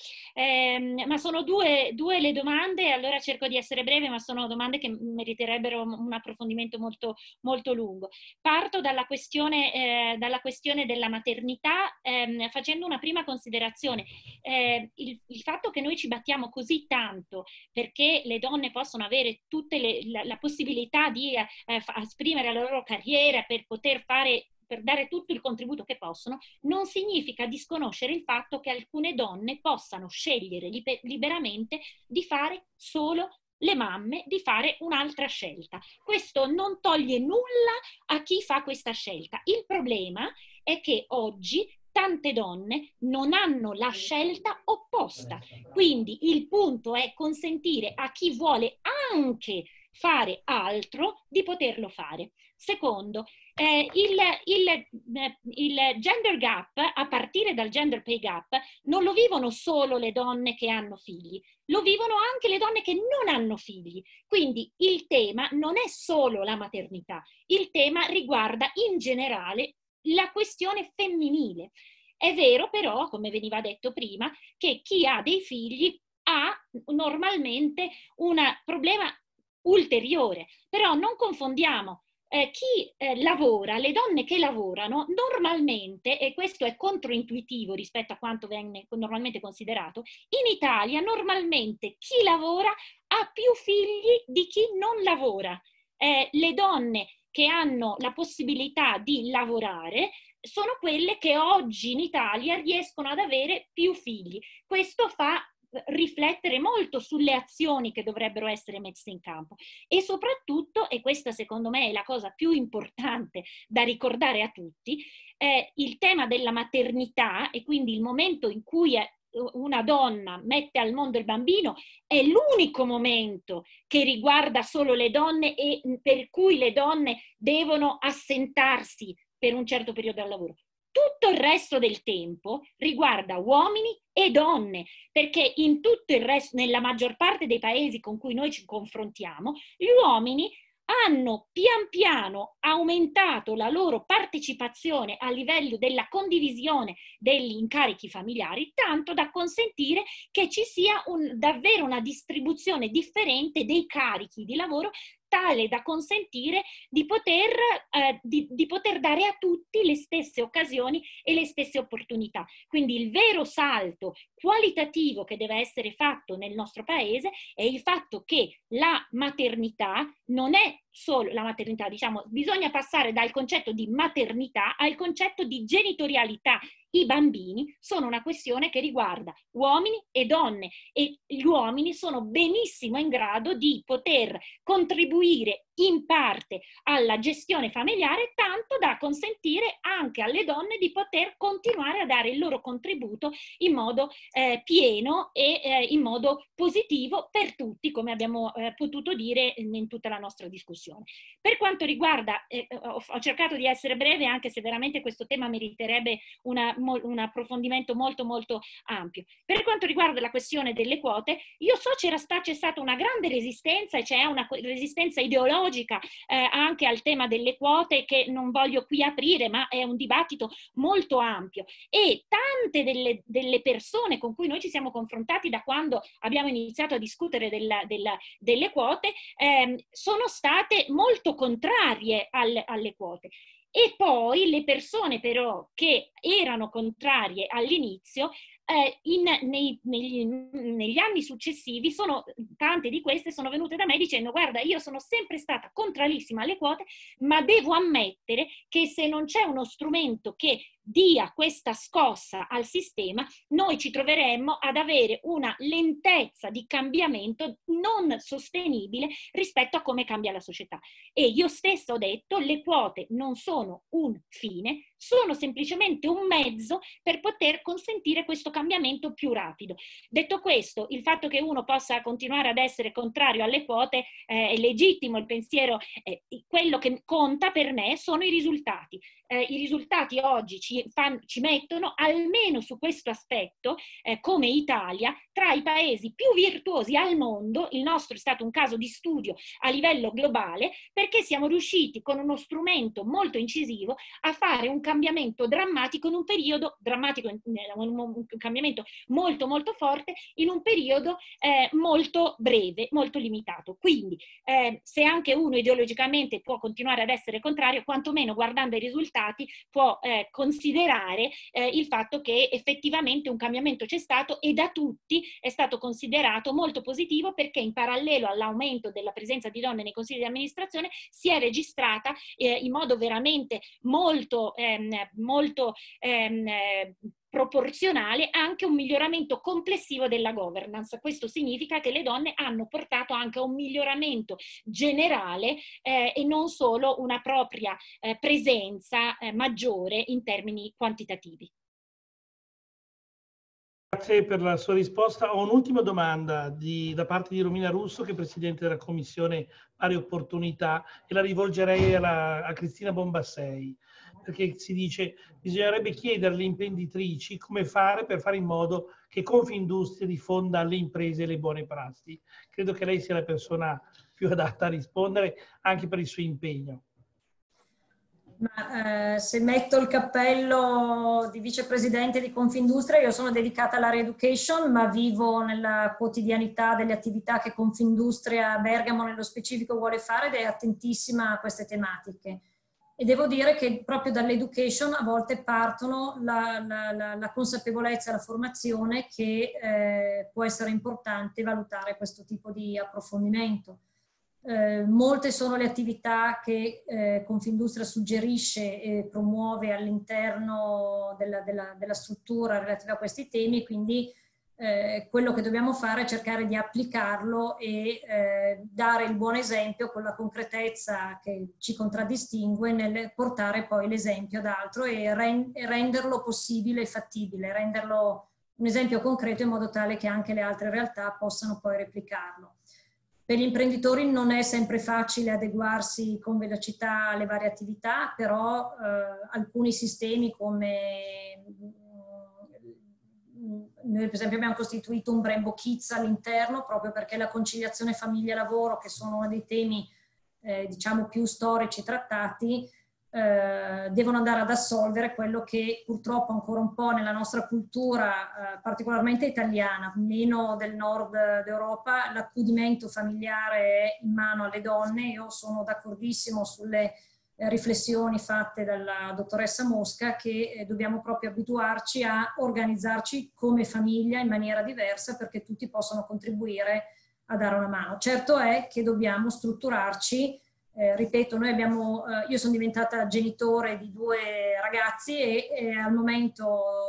Eh, ma sono due, due le domande, allora cerco di essere breve, ma sono domande che meriterebbero un approfondimento molto, molto lungo. Parto dalla questione, eh, dalla questione della maternità eh, facendo una prima considerazione. Eh, il, il fatto che noi ci battiamo così tanto perché le donne possono avere tutte le, la, la possibilità di eh, esprimere la loro carriera per poter fare, per dare tutto il contributo che possono, non significa disconoscere il fatto che alcune donne possano scegliere liber- liberamente di fare solo le mamme, di fare un'altra scelta. Questo non toglie nulla a chi fa questa scelta. Il problema è che oggi tante donne non hanno la scelta opposta. Quindi il punto è consentire a chi vuole anche fare altro di poterlo fare. Secondo, eh, il, il, eh, il gender gap, a partire dal gender pay gap, non lo vivono solo le donne che hanno figli, lo vivono anche le donne che non hanno figli. Quindi il tema non è solo la maternità, il tema riguarda in generale la questione femminile. È vero però, come veniva detto prima, che chi ha dei figli ha normalmente un problema ulteriore, però non confondiamo eh, chi eh, lavora, le donne che lavorano normalmente, e questo è controintuitivo rispetto a quanto viene normalmente considerato, in Italia normalmente chi lavora ha più figli di chi non lavora. Eh, le donne che hanno la possibilità di lavorare sono quelle che oggi in Italia riescono ad avere più figli. Questo fa riflettere molto sulle azioni che dovrebbero essere messe in campo e soprattutto, e questa secondo me è la cosa più importante da ricordare a tutti, eh, il tema della maternità e quindi il momento in cui una donna mette al mondo il bambino è l'unico momento che riguarda solo le donne e per cui le donne devono assentarsi per un certo periodo al lavoro. Tutto il resto del tempo riguarda uomini e donne, perché in tutto il resto, nella maggior parte dei paesi con cui noi ci confrontiamo, gli uomini hanno pian piano aumentato la loro partecipazione a livello della condivisione degli incarichi familiari, tanto da consentire che ci sia un, davvero una distribuzione differente dei carichi di lavoro, tale da consentire di poter, eh, di, di poter dare a tutti le stesse occasioni e le stesse opportunità. Quindi il vero salto qualitativo che deve essere fatto nel nostro paese è il fatto che la maternità non è solo la maternità, diciamo, bisogna passare dal concetto di maternità al concetto di genitorialità. I bambini sono una questione che riguarda uomini e donne e gli uomini sono benissimo in grado di poter contribuire in parte alla gestione familiare, tanto da consentire anche alle donne di poter continuare a dare il loro contributo in modo eh, pieno e eh, in modo positivo per tutti, come abbiamo eh, potuto dire in tutta la nostra discussione. Per quanto riguarda, eh, ho, ho cercato di essere breve, anche se veramente questo tema meriterebbe una, mo, un approfondimento molto molto ampio. Per quanto riguarda la questione delle quote, io so c'era sta, c'è stata una grande resistenza, e c'è una resistenza ideologica eh, anche al tema delle quote, che non voglio qui aprire, ma è un dibattito molto ampio, e tante delle, delle persone con cui noi ci siamo confrontati da quando abbiamo iniziato a discutere della, della, delle quote ehm, sono state molto contrarie alle, alle quote. E poi le persone però che erano contrarie all'inizio, eh, in, nei, negli, negli anni successivi, sono, tante di queste sono venute da me dicendo: guarda, io sono sempre stata contrarissima alle quote, ma devo ammettere che se non c'è uno strumento che dia questa scossa al sistema, noi ci troveremmo ad avere una lentezza di cambiamento non sostenibile rispetto a come cambia la società. E io stessa ho detto: le quote non sono un fine, sono semplicemente un mezzo per poter consentire questo cambiamento più rapido. Detto questo, il fatto che uno possa continuare ad essere contrario alle quote eh, è legittimo, il pensiero, eh, quello che conta per me sono i risultati. Eh, I risultati oggi ci, fan, ci mettono almeno su questo aspetto eh, come Italia tra i paesi più virtuosi al mondo. Il nostro è stato un caso di studio a livello globale, perché siamo riusciti con uno strumento molto incisivo a fare un cambiamento drammatico in un periodo drammatico, un cambiamento molto molto forte in un periodo eh, molto breve, molto limitato. Quindi eh, se anche uno ideologicamente può continuare ad essere contrario, quantomeno guardando i risultati può eh, considerare eh, il fatto che effettivamente un cambiamento c'è stato, e da tutti è stato considerato molto positivo, perché in parallelo all'aumento della presenza di donne nei consigli di amministrazione si è registrata eh, in modo veramente molto, ehm, molto ehm, proporzionale anche un miglioramento complessivo della governance. Questo significa che le donne hanno portato anche a un miglioramento generale eh, e non solo una propria eh, presenza eh, maggiore in termini quantitativi. Grazie per la sua risposta. Ho un'ultima domanda di, da parte di Romina Russo, che è Presidente della Commissione Pari Opportunità, e la rivolgerei alla, a Cristina Bombassei, perché si dice: bisognerebbe chiedere alle imprenditrici come fare per fare in modo che Confindustria diffonda alle imprese le buone prassi. Credo che lei sia la persona più adatta a rispondere, anche per il suo impegno. Ma, eh, se metto il cappello di vicepresidente di Confindustria, io sono dedicata alla re-education, ma vivo nella quotidianità delle attività che Confindustria Bergamo nello specifico vuole fare, ed è attentissima a queste tematiche. E devo dire che proprio dall'education a volte partono la, la, la, la consapevolezza e la formazione, che eh, può essere importante valutare questo tipo di approfondimento. Eh, molte sono le attività che eh, Confindustria suggerisce e promuove all'interno della, della, della struttura relativa a questi temi, quindi eh, quello che dobbiamo fare è cercare di applicarlo e eh, dare il buon esempio con la concretezza che ci contraddistingue nel portare poi l'esempio ad altro e, ren e renderlo possibile e fattibile, renderlo un esempio concreto in modo tale che anche le altre realtà possano poi replicarlo. Per gli imprenditori non è sempre facile adeguarsi con velocità alle varie attività, però eh, alcuni sistemi come noi per esempio abbiamo costituito un Brembo Kids all'interno, proprio perché la conciliazione famiglia-lavoro, che sono uno dei temi eh, diciamo più storici trattati, Eh, devono andare ad assolvere quello che purtroppo ancora un po' nella nostra cultura, eh, particolarmente italiana, meno del nord d'Europa, l'accudimento familiare è in mano alle donne. Io sono d'accordissimo sulle eh, riflessioni fatte dalla dottoressa Mosca, che eh, dobbiamo proprio abituarci a organizzarci come famiglia in maniera diversa, perché tutti possono contribuire a dare una mano. Certo è che dobbiamo strutturarci. Eh, ripeto, noi abbiamo, eh, io sono diventata genitore di due ragazzi e, e al momento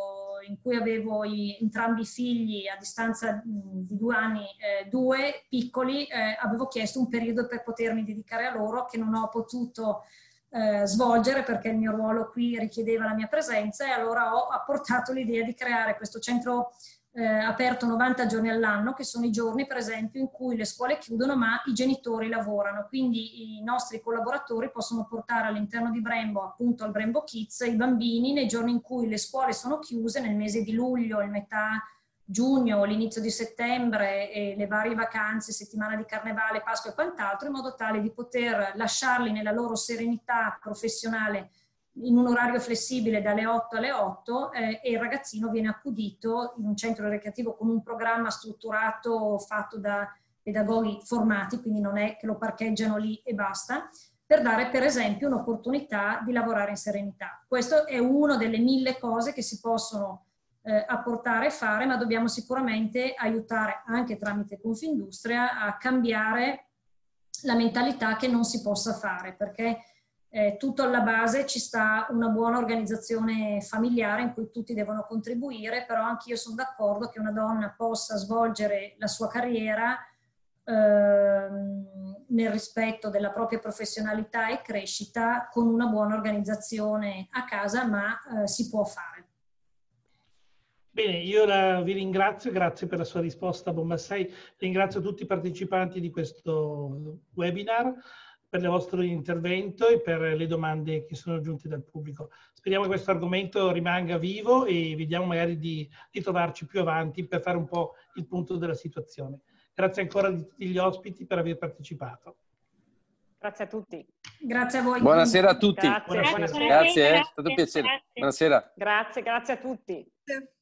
in cui avevo i, entrambi i figli a distanza di due anni, eh, due piccoli, eh, avevo chiesto un periodo per potermi dedicare a loro, che non ho potuto eh, svolgere perché il mio ruolo qui richiedeva la mia presenza, e allora ho apportato l'idea di creare questo centro Eh, aperto novanta giorni all'anno, che sono i giorni per esempio in cui le scuole chiudono ma i genitori lavorano, quindi i nostri collaboratori possono portare all'interno di Brembo, appunto al Brembo Kids, i bambini nei giorni in cui le scuole sono chiuse, nel mese di luglio, il metà giugno, l'inizio di settembre e le varie vacanze, settimana di carnevale, Pasqua e quant'altro, in modo tale di poter lasciarli nella loro serenità professionale in un orario flessibile dalle otto alle otto, eh, e il ragazzino viene accudito in un centro ricreativo con un programma strutturato fatto da pedagoghi formati, quindi non è che lo parcheggiano lì e basta, per dare per esempio un'opportunità di lavorare in serenità. Questo è una delle mille cose che si possono eh, apportare e fare, ma dobbiamo sicuramente aiutare anche tramite Confindustria a cambiare la mentalità che non si possa fare, perché Eh, tutto alla base ci sta una buona organizzazione familiare in cui tutti devono contribuire, però anch'io sono d'accordo che una donna possa svolgere la sua carriera ehm, nel rispetto della propria professionalità e crescita con una buona organizzazione a casa, ma eh, si può fare. Bene, io la, vi ringrazio, grazie per la sua risposta Bombassei, ringrazio tutti i partecipanti di questo webinar per il vostro intervento e per le domande che sono giunte dal pubblico. Speriamo che questo argomento rimanga vivo e vediamo magari di, di trovarci più avanti per fare un po' il punto della situazione. Grazie ancora a tutti gli ospiti per aver partecipato. Grazie a tutti. Grazie a voi. Buonasera a tutti. Grazie, Buonasera. buonasera. Grazie, eh. È stato un piacere. Grazie. Buonasera. Grazie, grazie a tutti.